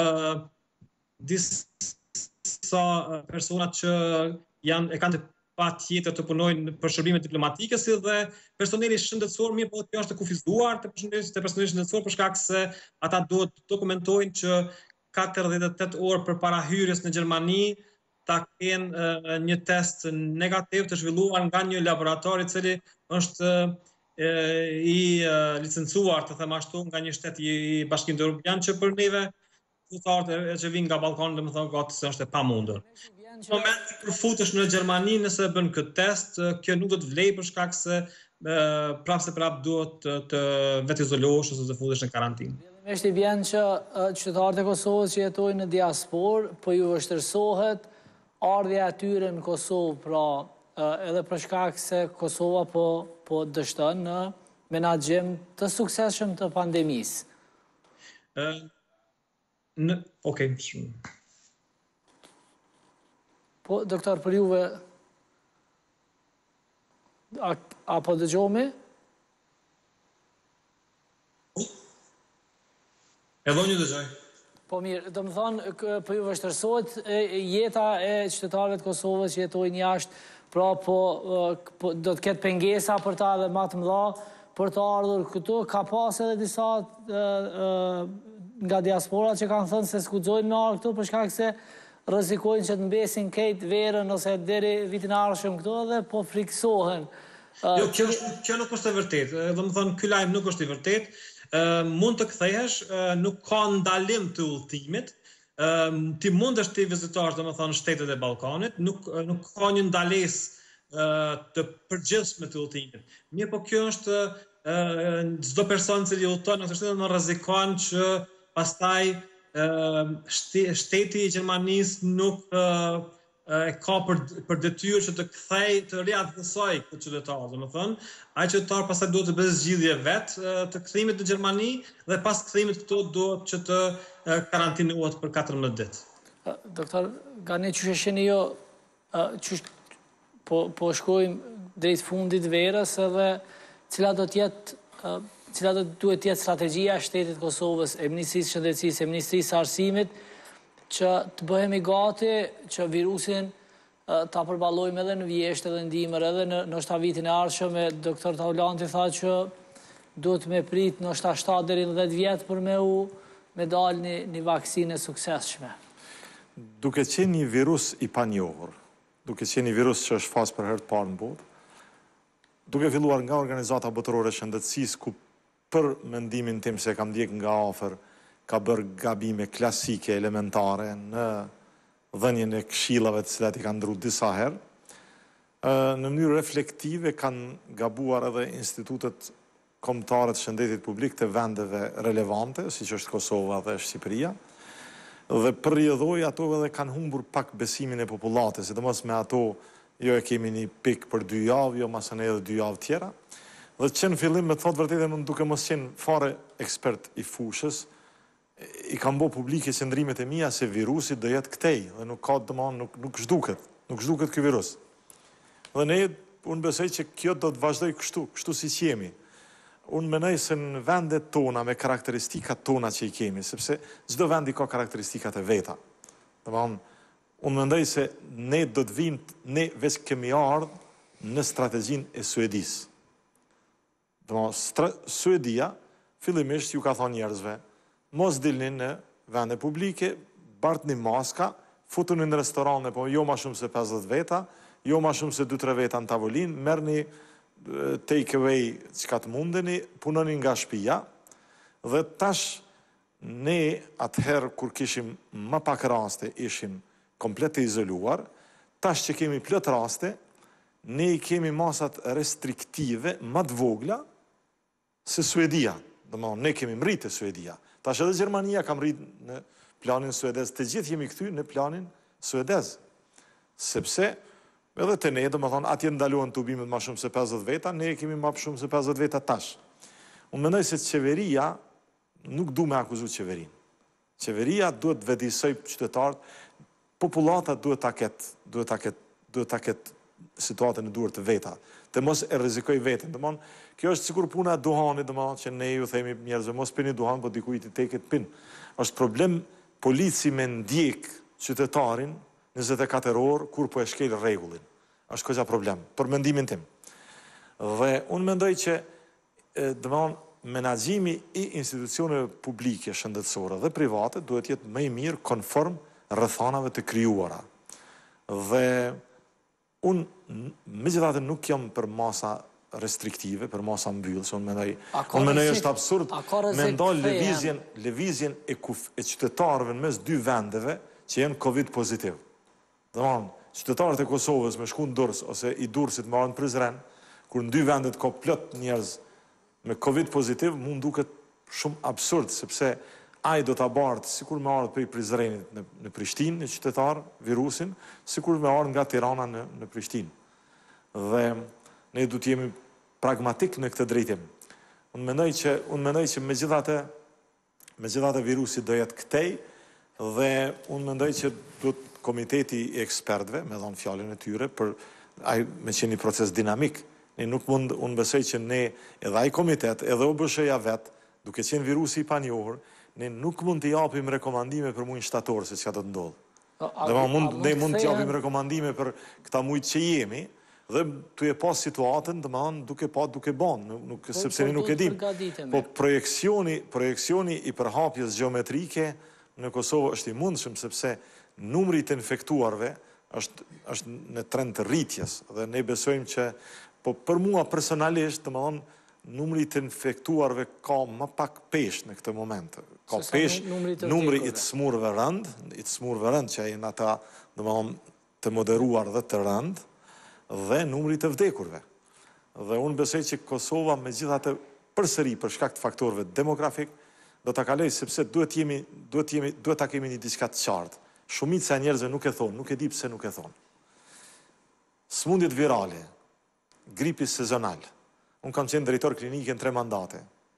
disa persona që e kanë të patjetër të punojnë për shërbime diplomatike si dhe personeli shëndetësor, mirë po kjo është të kufizuar të personelit shëndetësor për shkak se ata duhet të dokumentojnë që 48 orë përpara hyrjes në Gjermani ta kenë një test negativ të zhvilluar nga një laborator i cili është i licencuar të them ashtu nga një shtet i Bashkimit Evropian që për neve qytetarët që vinë nga Ballkani domethënë gati se është e pamundur. Në moment kur futesh në Gjermani nëse bën këtë test, kjo nuk do të vlej për shkak se prap duhet të vetë izolohesh ose të futesh në karantinë. Është i vjen që qytetarët e Kosovës që jetojnë në diasporë, po ju vështirësohet ardhja e tyre në Kosovë, pra edhe për shkak se Kosova po dështon në menaxhim të suksesshëm të pandemisë. Okej. Po, doktor, për juve... Apo dëgjohemi? Edhe unë ju dëgjoj. Po mirë, do më thonë, për ju vështërsohet jeta e qytetarëve të Kosovës që jetojnë jashtë, pra do të ketë pengesa për ta dhe ma të mëdha për të ardhur këtu. Ka pas edhe disa nga diaspora që kanë thënë se s'guxojnë me ardhur këtu për shkak se rrezikojnë që të mbesin këtë verën ose deri vitin e ardhshëm këtu dhe po friksohen. Jo, kjo nuk është e vërtetë. Do të thonë, ky lajm nuk është i vërtetë. Mund të kthehesh, nuk ka ndalim të udhëtimit. Ti mundesh të vizitosh, domethënë, shtetet e Ballkanit, nuk ka një ndalesë të përgjithshme të udhëtimit. Mirë, po kjo është çdo person që udhëton në këtë shtet në rrezikon që pastaj shteti i Gjermanisë nuk e ka për detyrë që të kthej të riaktësoj këtë qytetar, domethënë, ai qytetar pastaj duhet të bëjë zgjidhje vet të kthimit në Gjermani dhe pas kthimit këtu duhet që të karantinohet për 14 ditë. Doktor Gani, çu shihni jo po shkojmë drejt fundit verës edhe cila do duhet të jetë strategjia e shtetit të Kosovës, e Ministrisë së Shëndetësisë, e Ministrisë së Arsimit, që të bëhemi gati që virusin ta përballojmë edhe në vjeshtë edhe në dimër, edhe në ndoshta vitin e ardhshëm. Doktor Taulanti tha që duhet me prit ndoshta 7 deri në 10 vjet për me dalë një vaksinë e suksesshme. Duke qenë një virus i panjohur, duke qenë një virus që është fas për herë të parë në botë, duke filluar nga Organizata Botërore e Shëndetësisë, ku për mendimin tim se kam ndjek nga afër, ka bërë gabime klasike, elementare, në dhënien e këshillave të cilat i kanë ndru disa herë. Në mënyrë reflektive kanë gabuar edhe institutet kombëtare të shëndetit publik të vendeve relevante, siç është Kosova dhe Shqipëria, dhe për rrjedhoj ato edhe kanë humbur pak besimin e popullatës, sidomos me ato jo e kemi një pik për 2 javë, jo masën edhe 2 javë tjera. Dhe që në fillim me të thotë vërtetë, unë duke mos qenë fare ekspert i fushës, i kam bo publike qëndrimet e mia se virusi do jetë këtej, dhe nuk ka dëman, nuk zhduket ky virus. Dhe ne, unë besoj që kjo do të vazhdoj kështu si që jemi. Unë menoj se në vendet tona, me karakteristikat tona që i kemi, sepse çdo vend i ka karakteristikat e veta. Unë mendoj se ne do të vinë, ne veç kemi ardhë në strategjinë e Suedisë. Suedia, fillimisht ju ka thonë njerëzve, mos dilni në vende publike, bartni maska, futuni në restorane, po jo ma shumë se 50 veta, jo ma shumë se 2-3 veta në tavolin, merrni take away çka të mundeni, punoni nga shtëpia, dhe tash ne atëherë kur kishim më pak raste, ishim komplet të izoluar, tash që kemi plot raste, ne i kemi masat restriktive më të vogla se Suedia. Ne kemi mritë Suedia. Tash edhe Gjermania ka mritë në planin suedez. Të gjithë jemi këty në planin suedez. Sepse, edhe të ne, atje ndaluan të ubimet ma shumë se 50 veta, ne kemi ma shumë se 50 veta tash. Unë mendoj se qeveria nuk du me akuzu qeverin. Qeveria duhet vedisoj qytetarët, populata duhet ta ketë situatën e duhur të veta, të mos e rrezikoj veten. Kjo është sikur puna e duhanit, që ne ju themi njerëzve mos pini duhan, po dikujt i teket pin. Është problem polici me ndjek qytetarin 24 orë kur po e shkel rregullin. Është koha problem, për mendimin tim. Dhe unë mendoj që menaxhimi i institucioneve publike shëndetësore dhe private duhet jetë më i mirë konform rrethanave të krijuara. Dhe unë, megjithatë nuk jam për masa restriktive, për masa mbyllë, se unë mendoj është absurd me ndalë lëvizjen e qytetarëve në mes 2 vendeve që janë Covid pozitiv. Qytetarët e Kosovës me shku në Durrës, ose i Durrësit me ardhur në Prizren, kur në 2 vendet ka plot njerëz me Covid pozitiv, mund duket shumë absurd, sepse ai do ta bartë sikur me ardhur prej Prizrenit në Prishtinë, në qytetar, virusin, sikur me ardhur nga Tirana në Prishtinë. Dhe ne du të jemi pragmatik në këtë drejtim. Unë mendoj që megjithatë virusi do jetë këtej, dhe unë mendoj që duhet komiteti i ekspertëve, me dhënë fjalën e tyre, për ai me qenë një proces dinamik, Nuk mund, unë besoj që ne, edhe ai komitet, edhe OBSH-ja vetë, duke qenë virusi i panjohur, ne nuk mund të japim rekomandime për muajin shtator se çka do të ndodhë. Ne mund të japim rekomandime për këta muajt që jemi, dhe tu e pas situatën, duke ban, sepse ne nuk e dim. Po projekcioni i përhapjes gjeometrike në Kosovë është i mundshëm, sepse numri të infektuarve është në trend të rritjes, dhe ne besojmë që, po për mua personalisht, numri të infektuarve ka më pak pesh në këtë moment. Ka pesh numri i të smurëve rënd, që janë ata të moderuar dhe të rënd, dhe numri të vdekurve. Dhe unë besoj që Kosova me gjithatë përsëri për shkak të faktorëve demografik do ta kaloj, sepse duhet ta kemi një diçka të qartë. Shumica e njerëzve nuk e thonë, nuk e di pse nuk e thonë. Sëmundjet virale, gripi sezonal. Unë kam qenë drejtor klinike në 3 mandate.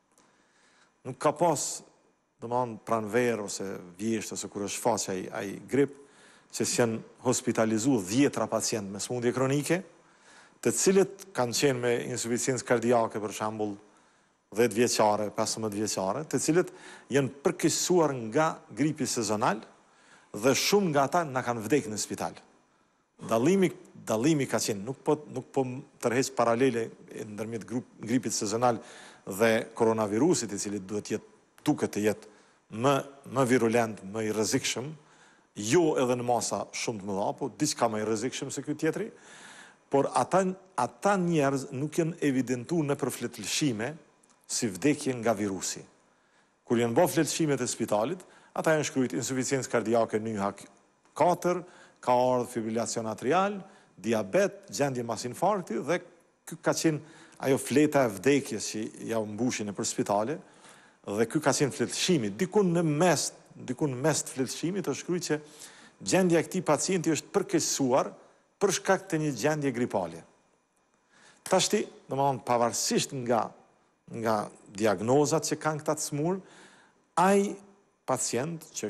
Nuk ka pas, pranverë ose vjesht ose kur është faqe ai grip, që s'janë hospitalizu 10 pacient me sëmundje kronike, të cilët kanë qenë me insuficiencë kardiake, për shembull 10 vjeçare, 15 vjeçare, të cilët janë përkeqësuar nga gripi sezonal dhe shumë nga ata na kanë vdekur në spital. Dallimi ka qenë, nuk po tërheq paralele ndërmjet gripit sezonal dhe koronavirusit, i cili duket të jetë më virulent, më i rrezikshëm, jo edhe në masa shumë të mëdha, po diçka më i rrezikshëm se ky tjetri, por ata njerëz nuk janë evidentuar në përfletëlshime si vdekje nga virusi. Kur janë bërë fletëlshimet e spitalit, ata janë shkruajtur insuficiencë kardiake NYHA 4, ka ardhur fibrilacion atrial, diabet, gjendje mas infarkti, dhe ky ka qenë ajo fleta e vdekjes që ja u mbushin nëpër spitale, dhe ky ka qenë fletëlshimi. Dikun në mes të fletëlshimit është shkruajtur që gjendja e këtij pacienti është përkeqësuar për shkak të një gjendje gripale. Tashti, pavarësisht nga diagnozat që kanë këta të smur, ai pacient që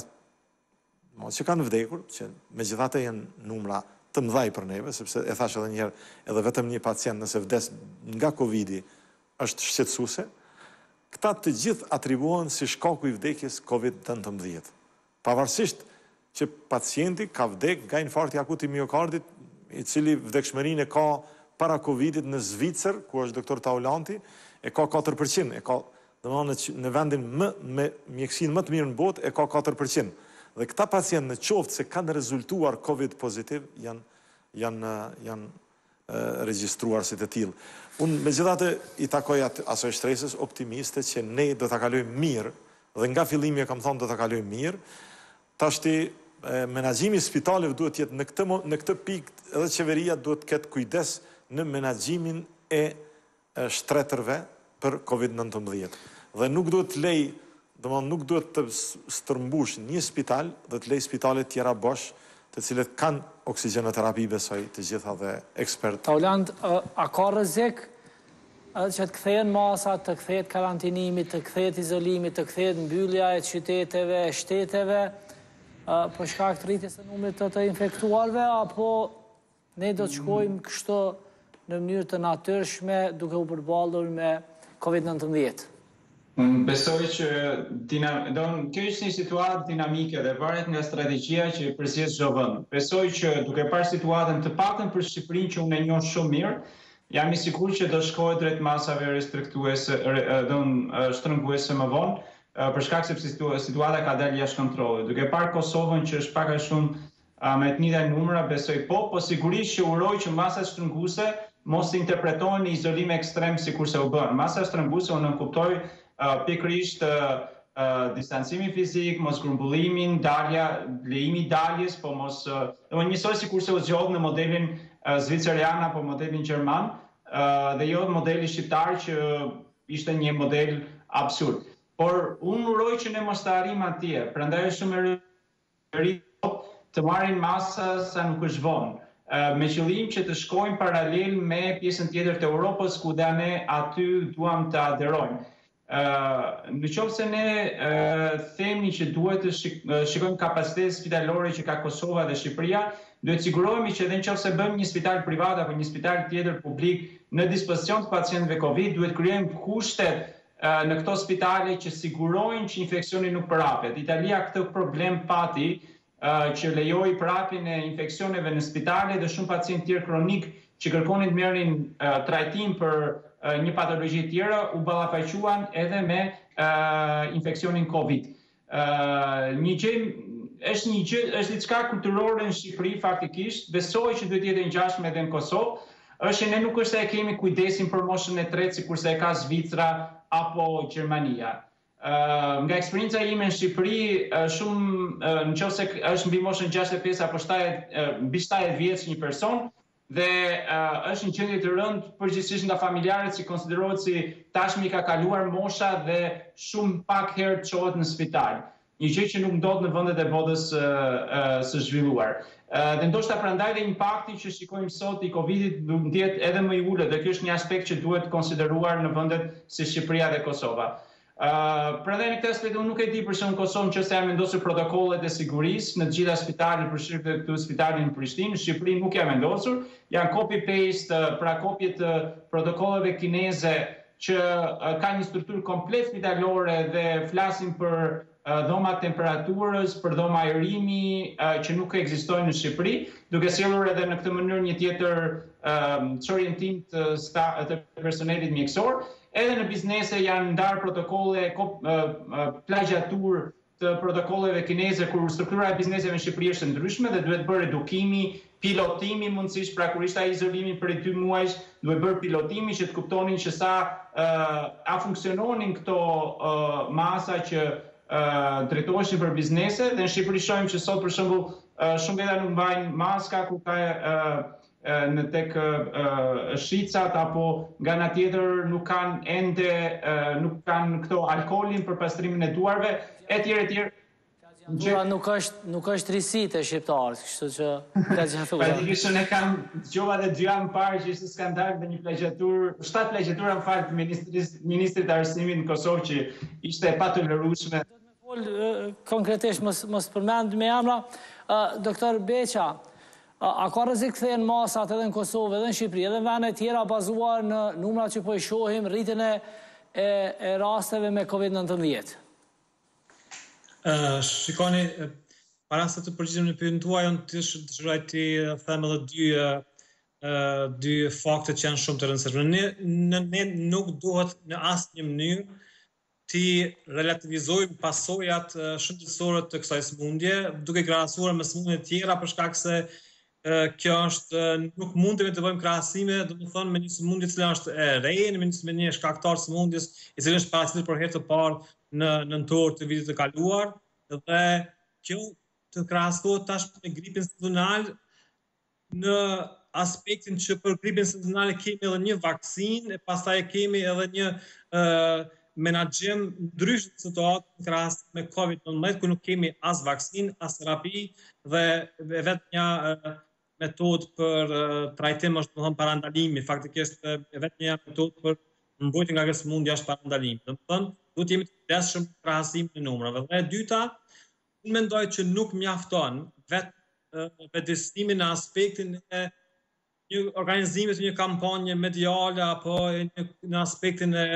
kanë vdekur, që megjithatë janë numra të mëdhaj për neve, sepse e thash edhe një herë, edhe vetëm një pacient nëse vdes nga Covidi është shqetësuese, këta të gjithë atribuohen si shkaku i vdekjes COVID-19. Pavarësisht që pacienti ka vdek nga infarkti akut i miokardit, i cili vdekshmërinë e ka para Covidit në Zvicër, ku është doktor Taulanti, e ka 4%, në vendin me mjekësinë më të mirë në botë, e ka 4%. Dhe këta pacient në qoftë se kanë rezultuar COVID pozitiv, janë regjistruar si të tillë. Unë megjithatë i takoj asoj shtresës optimiste që ne do ta kalojmë mirë, dhe nga fillimi e kam thënë do ta kalojmë mirë. Tashti menaxhimi i spitaleve duhet të jetë në këtë pikë, edhe qeveria duhet të ketë kujdes në menaxhimin e shtretërve për COVID-19. Dhe nuk duhet të lej, nuk duhet të stërmbush një spital dhe të lej spitalet tjera bosh, të cilët kanë oksigjenoterapi, besoj, të gjitha dhe ekspert. Taulant, a ka rrezik që të kthehen masat, të kthehet karantinimi, të kthehet izolimi, të kthehet mbyllja e qyteteve, e shteteve, për shkak të rritjes së numrit të infektuarve, apo ne do të shkojmë kështu në mënyrë të natyrshme duke u përballur me COVID-19? Unë besoj që kjo është një situatë dinamike dhe varet nga strategjia që përzjes çdo vend. Besoj që duke parë situatën të paktën për Shqipërinë që unë e njoh shumë mirë, jam i sigurt që do shkohet drejt masave restriktuese, shtrënguese më vonë, për shkak se situata ka dalë jashtë kontrollit. Duke parë Kosovën që është pak a shumë me të njëjta numra, besoj po sigurisht që uroj që masat shtrënguese mos interpretohen në izolim ekstrem sikurse u bën. Masa shtrënguese unë kuptoj pikërisht distancimi fizik, mos grumbullimin, lejimi daljes, po mos njësoj sikurse u zgjodh në modelin zvicerian apo modelin gjerman, dhe jo modeli shqiptar që ishte një model absurd. Por unë uroj që ne mos të arrijmë atje, prandaj është shumë e rritur të marrin masa sa nuk është vonë, me qëllim që të shkojmë paralel me pjesën tjetër të Europës, ku ne aty duam të aderojmë. Në qoftë se ne themi që duhet të shikojmë kapacitetin spitalore që ka Kosova dhe Shqipëria, duhet sigurohemi që edhe nëse bëjmë një spital privat apo një spital tjetër publik në dispozicion të pacientëve Covid, duhet krijojmë kushtet në këto spitale që sigurojnë që infeksioni nuk përhapet. Italia këtë problem pati që lejoi përhapjen e infeksioneve në spitale dhe shumë pacientë tjerë kronik që kërkonin të merrin trajtim për një patologji tjera u ballafaquan edhe me infeksionin Covid. Është diçka kulturore në Shqipëri faktikisht, besoj që duhet jetë ngjashme edhe në Kosovë, është që ne nuk është se e kemi kujdesin për moshën e tretë sikurse e ka Zvicra apo Gjermania. Nga eksperienca ime në Shqipëri, shumë nëse është mbi moshën 65 apo mbi 70 vjeç një person, dhe është në gjendje të rëndë përgjithsisht nga familjarët që konsiderohet si tashmë i ka kaluar mosha dhe shumë pak herë çohet në spital. Një gjë që nuk ndodh në vendet e botës së zhvilluar. Dhe ndoshta prandaj dhe impakti që shikojmë sot i Covidit duhet të jetë edhe më i ulët, dhe kjo është një aspekt që duhet konsideruar në vendet si Shqipëria dhe Kosova. Prandaj në këtë aspekt unë nuk e di për shembull në Kosovë nëse janë vendosur protokollet e sigurisë në të gjitha spitalet përfshirë këtu spitalin në Prishtinë, në Shqipëri nuk janë vendosur, janë copy paste, pra kopje të protokolleve kineze që kanë një strukturë komplet spitalore dhe flasin për dhoma temperaturës, për dhoma ajrimi që nuk ekzistojnë në Shqipëri, duke sjellur edhe në këtë mënyrë një tjetër çorientim të personelit mjekësor. Edhe në biznese janë ndarë protokolle, plagjatur të protokolleve kineze, kur struktura e bizneseve në Shqipëri është ndryshme dhe duhet bërë edukimi, pilotimi mundësisht, pra kur ishte ai izolimi për 2 muajsh, duhet bërë pilotimi që të kuptonin që a funksiononin këto masa që drejtoheshin për biznese, dhe në Shqipëri shohim që sot për shembull shumë veta nuk mbajnë maska kur ka në tek shicat apo nga ana tjetër nuk kanë këto alkoolin për pastrimin e duarve, etj. Nuk është risitë e shqiptarët, kështu që ka gjatur. Praktikisht ne dëgjova edhe 2 javë më parë që ishte skandal dhe një plagjatur, 7 plagjatura në fakt ministrit të arsimit në Kosovë që ishte pa tolerueshme. Konkretisht mos përmend me emra, doktor Beqa, a ka rrezik kthehen masat edhe në Kosovë, edhe në Shqipëri, edhe në vende tjera bazuar në numrat që po i shohim, rritjen e rasteve me COVID-19? Shikoni, para se të përgjigjem në pyetjen tuaj, unë dëshiroj të them edhe dy fakte që janë shumë të rëndësishme. Ne nuk duhet në asnjë mënyrë të relativizojmë pasojat shëndetësore të kësaj sëmundje, duke krahasuar me sëmundje tjera për shkak se kjo është nuk mundemi të bëjmë krahasime, domethënë me një sëmundje e cila është e re, me një shkaktar sëmundjes i cili është paraqitur për herë të parë në nëntor të vitit të kaluar, dhe kjo të krahasohet tashmë me gripin sezonal në aspektin që për gripin sezonal kemi edhe një vaksinë, e pastaj kemi edhe një menaxhim ndryshëm të situatës në krahasim me COVID-19, ku nuk kemi as vaksinë, as terapi dhe vetëm një metodë për trajtim është domethënë parandalimi, faktikisht vetëm një metodë për mbrojtje nga kjo sëmundje është parandalimi. Domethënë duhet jemi të kujdesshëm në krahasimin e numrave. Dhe e dyta, unë mendoj që nuk mjafton vetë vetëdijstimin në aspektin e një organizimit të një kampanje mediale apo në aspektin e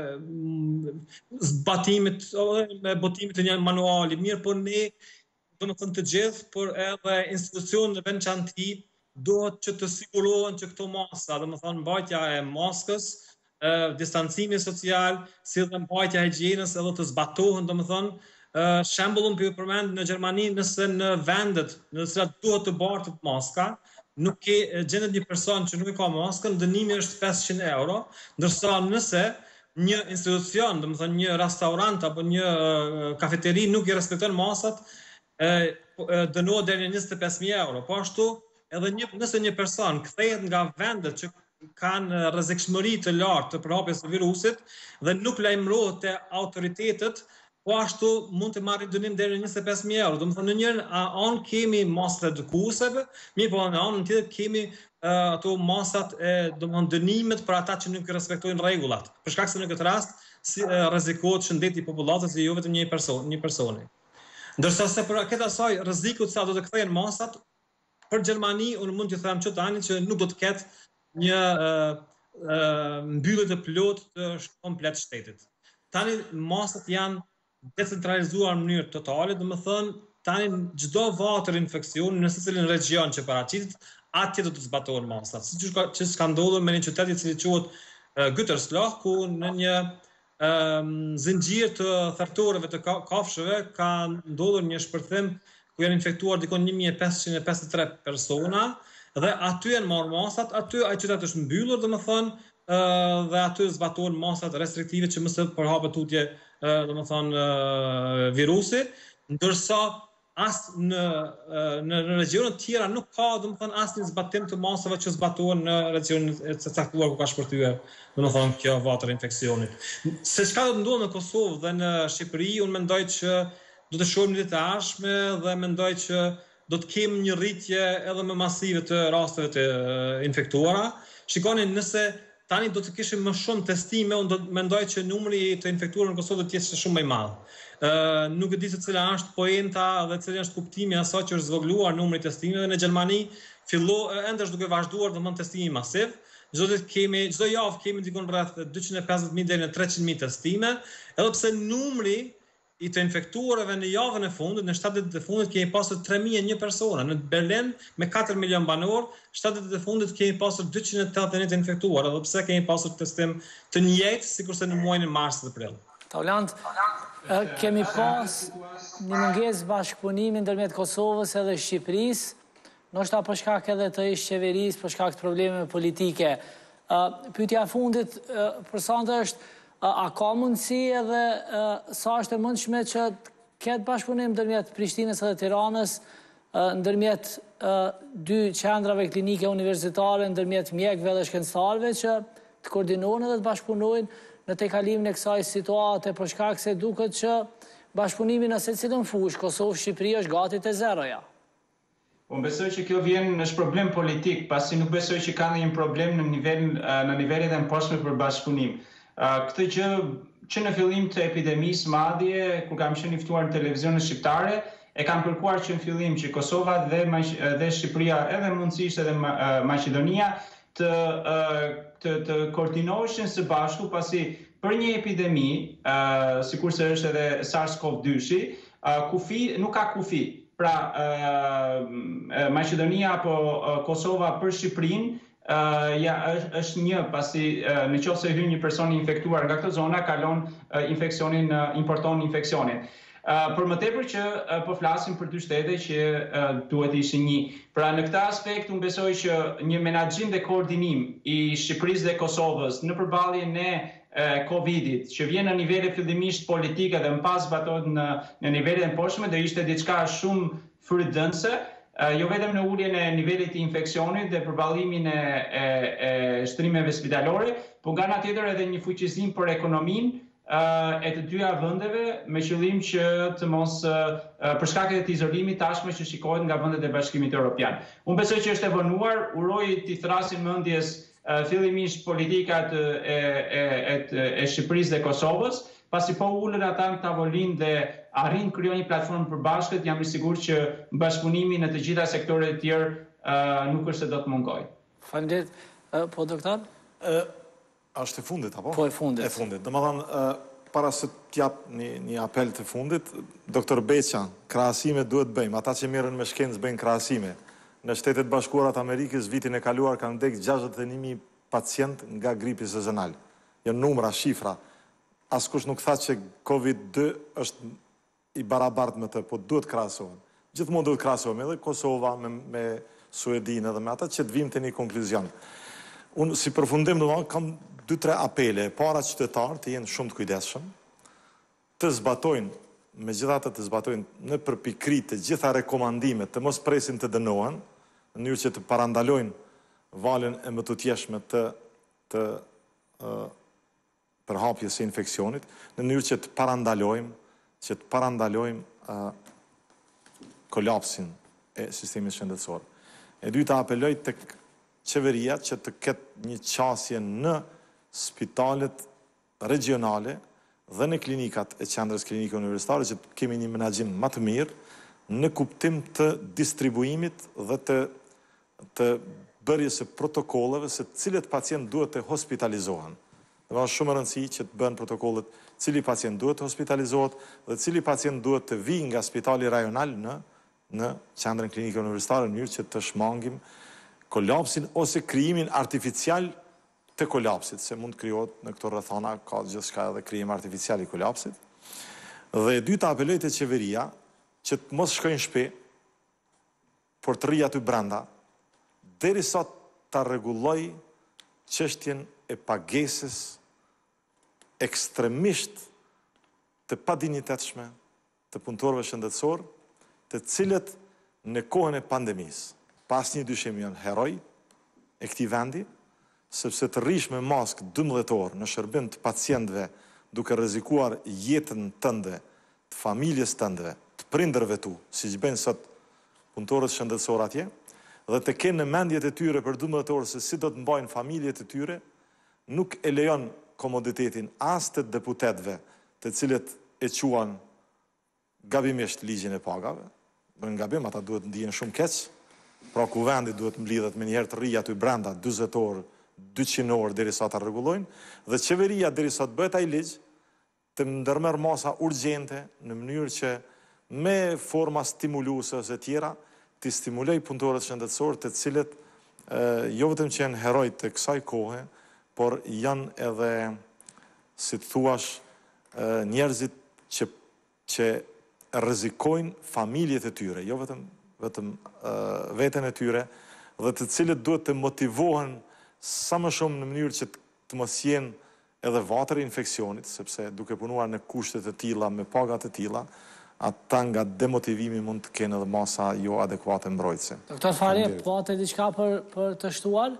zbatimit me botimit të një manuali. Mirë, por ne domethënë të gjithë, por edhe institucionet në veçantë duhet që të sigurohen që këto masa, domethënë mbajtja e maskës, distancimi social, si dhe mbajtja e higjienës edhe të zbatohen, domethënë shembullun për përmend në Gjermani, nëse në vendet në cilat duhet të bartet maska, nuk gjendet një person që nuk e ka maskën, dënimi është 500 euro, ndërsa nëse një institucion, domethënë një restorant apo një kafeteri nuk i respekton masat, dënohet deri në 25.000 euro. Po ashtu, edhe nëse një person kthehet nga vendet që kanë rrezikshmëri të lartë të përhapjes së virusit dhe nuk lajmërohet te autoritetet, po ashtu mund të marrë dënim deri në 25.000 euro. Domethënë në njërin anë kemi masat edukuese, mirë po në anën tjetër kemi ato masat dënimet për ata që nuk respektojnë rregullat. Për shkak se në këtë rast rrezikohet shëndeti i popullatës dhe jo vetëm një personi. Ndërsa se për këtë asaj rrezikut sa do të kthehen masat, për Gjermani unë mund t'ju them që tani që nuk do të ketë një mbyllje të plotë të komplet shtetit. Tani masat janë decentralizuar në mënyrë totale, domethënë tani çdo vatër infeksioni në secilin regjion që paraqitet, atje do të zbatohen masat. Siç ka ndodhur me një qytet i cili quhet Gütersloh, ku në një zinxhir të thartorëve të kafshëve ka ndodhur një shpërthim ku janë infektuar dikon 1553 persona dhe aty janë marrë masat, aty ai qytet është mbyllur domethënë dhe aty zbatohen masat restriktive që mos të përhapet tutje domethënë virusi, ndërsa as në regionet tjera nuk ka domethënë asnjë zbatim të masave që zbatohen në regionin e caktuar ku ka shpërthyer domethënë kjo vatër infeksionit. Se çka do të ndodhë në Kosovë dhe në Shqipëri, unë mendoj që do të shohim ditë të ardhshme dhe mendoj që do të kemi një rritje edhe më masive të rasteve të infektuara. Shikoni, nëse tani do të kishim më shumë testime, unë do të mendoj që numri të infektuar në Kosovë do të jetë shumë më i madh. Nuk e di se cila është poenta dhe cili është kuptimi asaj që është zvogëluar numri i testimeve në Gjermani, ende është duke vazhduar domethënë testimi masiv. Çdo javë kemi dikon rreth 250.000 deri në 300.000 testime, edhe pse numri i të infektuarve në javën e fundit, në 7 ditët e fundit kemi pasur 3.001 persona. Në Berlin me 4 milion banor, 7 ditët e fundit kemi pasur 281 të infektuar, edhe pse kemi pasur testim të njëjtë sikurse në muajin e mars dhe prill. Taulant, kemi pas një mungesë bashkëpunimi ndërmjet Kosovës edhe Shqipërisë, ndoshta për shkak edhe të ish qeverisë, për shkak të problemeve politike. Pyetja e fundit për sonte është, a ka mundësi edhe sa është e mundshme që ketë bashkëpunim ndërmjet Prishtinës edhe Tiranës, ndërmjet dy qendrave klinike universitare, ndërmjet mjekëve dhe shkencëtarëve që të koordinohen edhe të bashkëpunojnë në tejkalimin e kësaj situate, për shkak se duket që bashkëpunimi në secilën fushë Kosovë-Shqipëri është gati te zeroja. Unë besoj që kjo vjen është problem politik, pasi nuk besoj që ka ndonjë problem në nivelet e mposhme për bashkëpunim. Këtë gjë që në fillim të epidemisë madje, kur kam qenë i ftuar në televizionet shqiptare, e kam kërkuar që në fillim që Kosova dhe Shqipëria edhe mundësisht edhe Maqedonia të koordinoheshin së bashku, pasi për një epidemi, sikurse është edhe SARS-CoV-2-shi, kufi nuk ka kufi. Pra Maqedonia apo Kosova për Shqipërinë është një, pasi në qoftë se hyn një person i infektuar nga këtë zona, kalon infeksionin, importon infeksionin. Për më tepër që po flasim për dy shtete që duhet ishin një. Pra në këtë aspekt unë besoj që një menaxhim dhe koordinim i Shqipërisë dhe Kosovës në përballjen e Covidit, që vjen në nivele fillimisht politike dhe më pas zbatohet në nivelet e poshtme, do ishte diçka shumë frydënëse, jo vetëm në uljen e nivelit të infeksionit dhe përballimin e shtrimeve spitalore, por nga ana tjetër edhe një fuqizim për ekonominë e të dyja vendeve, me qëllim që të mos për shkak të izolimit tashmë që shikohet nga vendet e Bashkimit Evropian. Unë besoj që është e vonuar, uroj t'i thrasin mendjes fillimisht politikat e Shqipërisë dhe Kosovës, pasi po ulën ata në tavolinë dhe arrin krijojnë një platformë përbashkët, jam i sigurt që bashkëpunimi në të gjitha sektoret e tjerë nuk është se do të mungojë. Faleminderit. Po doktor? Është e fundit apo? Po e fundit. E fundit. Domethënë, para se t'jap një apel të fundit, doktor Beqa, krahasime duhet bëjmë. Ata që merren me shkencë bëjnë krahasime. Në Shtetet Bashkuara të Amerikës vitin e kaluar kanë vdekur 61.000 pacient nga gripi sezonal. Janë numra, shifra. Askush nuk tha që COVID-2 është i barabartë me të, po duhet krahasohen. Gjithmonë duhet krahasohen edhe Kosova me Suedinë edhe me ata që të vim të një konkluzion. Unë si përfundim kam 2-3 apele. Para qytetarë të jenë shumë të kujdesshëm, të zbatojnë, megjithatë të zbatojnë në përpikri të gjitha rekomandimet, të mos presin të dënohen, në mënyrë që të parandalojnë valën e mëtutjeshme të përhapjes së infeksionit, në mënyrë që të parandalojmë kolapsin e sistemit shëndetësor. E dyta apeloj tek qeveria që të ketë një qasje në spitalet regionale dhe në klinikat e qendrës klinike universitare që kemi një menaxhim më të mirë në kuptim të distribuimit dhe të bërjes së protokolleve se cilët pacient duhet të hospitalizohen. Dhe është shumë e rëndësishme që të bëhen protokollet cili pacient duhet të hospitalizohet dhe cili pacient duhet të vijë nga spitali rajonal në qendrën klinike universitare në mënyrë që të shmangim kolapsin ose krijimin artificial të kolapsit, se mund të krijohet në këto rrethana ka gjithçka edhe krijim artificial i kolapsit. Dhe e dyta apeloj te qeveria që të mos shkojnë shtëpi, por të rrijë aty brenda, derisa ta rregulloj çështjen e pagesës ekstremisht të padinjitetshme të punëtorëve shëndetësor, të cilët në kohën e pandemisë, pas një dyshim janë heroj e këtij vendi, sepse të rrish me maskë 12 orë në shërbim të pacientëve duke rrezikuar jetën tënde, të familjes tënde, të prindërve tu, siç bëjnë sot punëtorët shëndetësor atje, dhe të kenë në mendjet e tyre për 12 orë se si do të mbajnë familjet e tyre, nuk e lejon komoditetin as të deputetëve, të cilët e quan gabimisht ligjin e pagave, bën gabim, ata duhet ndihen shumë keq, pra kuvendi duhet mblidhet me njëherë të rrijë aty brenda 40 orë, 200 orë derisa ta rregullojnë, dhe qeveria derisa të bëhet ai ligj, të ndërmerr masa urgjente në mënyrë që me forma stimuluese ose tjera të stimuloj punëtorët shëndetësor të cilët jo vetëm që janë heroj të kësaj kohe, por janë edhe, si të thuash, njerëzit që rrezikojnë familjet e tyre, jo vetëm veten e tyre, dhe të cilët duhet të motivohen sa më shumë në mënyrë që të mos jenë edhe vatër e infeksionit, sepse duke punuar në kushtet e tilla, me pagat e tilla, ata nga demotivimi mund të kenë edhe masa jo adekuate mbrojtëse. Doktor Fare, po atë diçka për të shtuar?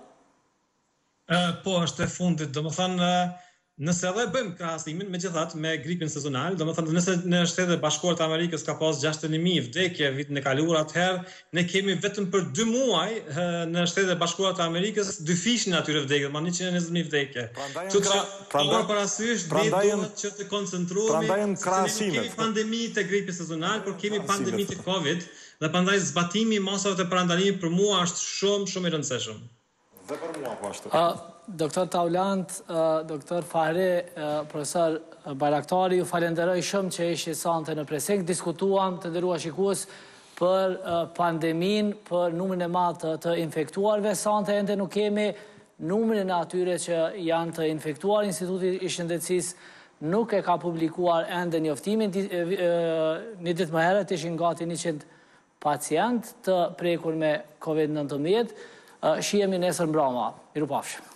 Po, është e fundit, domethënë nëse edhe bëjmë krahasimin megjithatë me gripin sezonal, domethënë nëse në Shtetet Bashkuara të Amerikës ka pas 61.000 vdekje vitin e kaluar, atëherë ne kemi vetëm për 2 muaj në Shtetet Bashkuara të Amerikës dyfishin atyre vdekje, ma 120.000 vdekje. Kështu që parasysh duhet që të koncentrohemi, se ne kemi pandemi të gripit sezonal, por kemi pandemi të Covid, dhe prandaj zbatimi i masave të parandalimit për mua është shumë i rëndësishëm. Dhe për mua po ashtu. Doktor Taulant, doktor Fare, profesor Bajraktari, ju falenderoj shumë që ishi sante në Presek. Diskutuam, të nderuar shikues, për pandemin, për numrin e madh të infektuarve. Sante ende nuk kemi numrin e atyre që janë të infektuar. Instituti i Shëndetësisë nuk e ka publikuar ende njoftimin. Një ditë më herët ishin gati 100 pacient të prekur me COVID-19. Shihemi nesër mbrëma. Mirupafshim.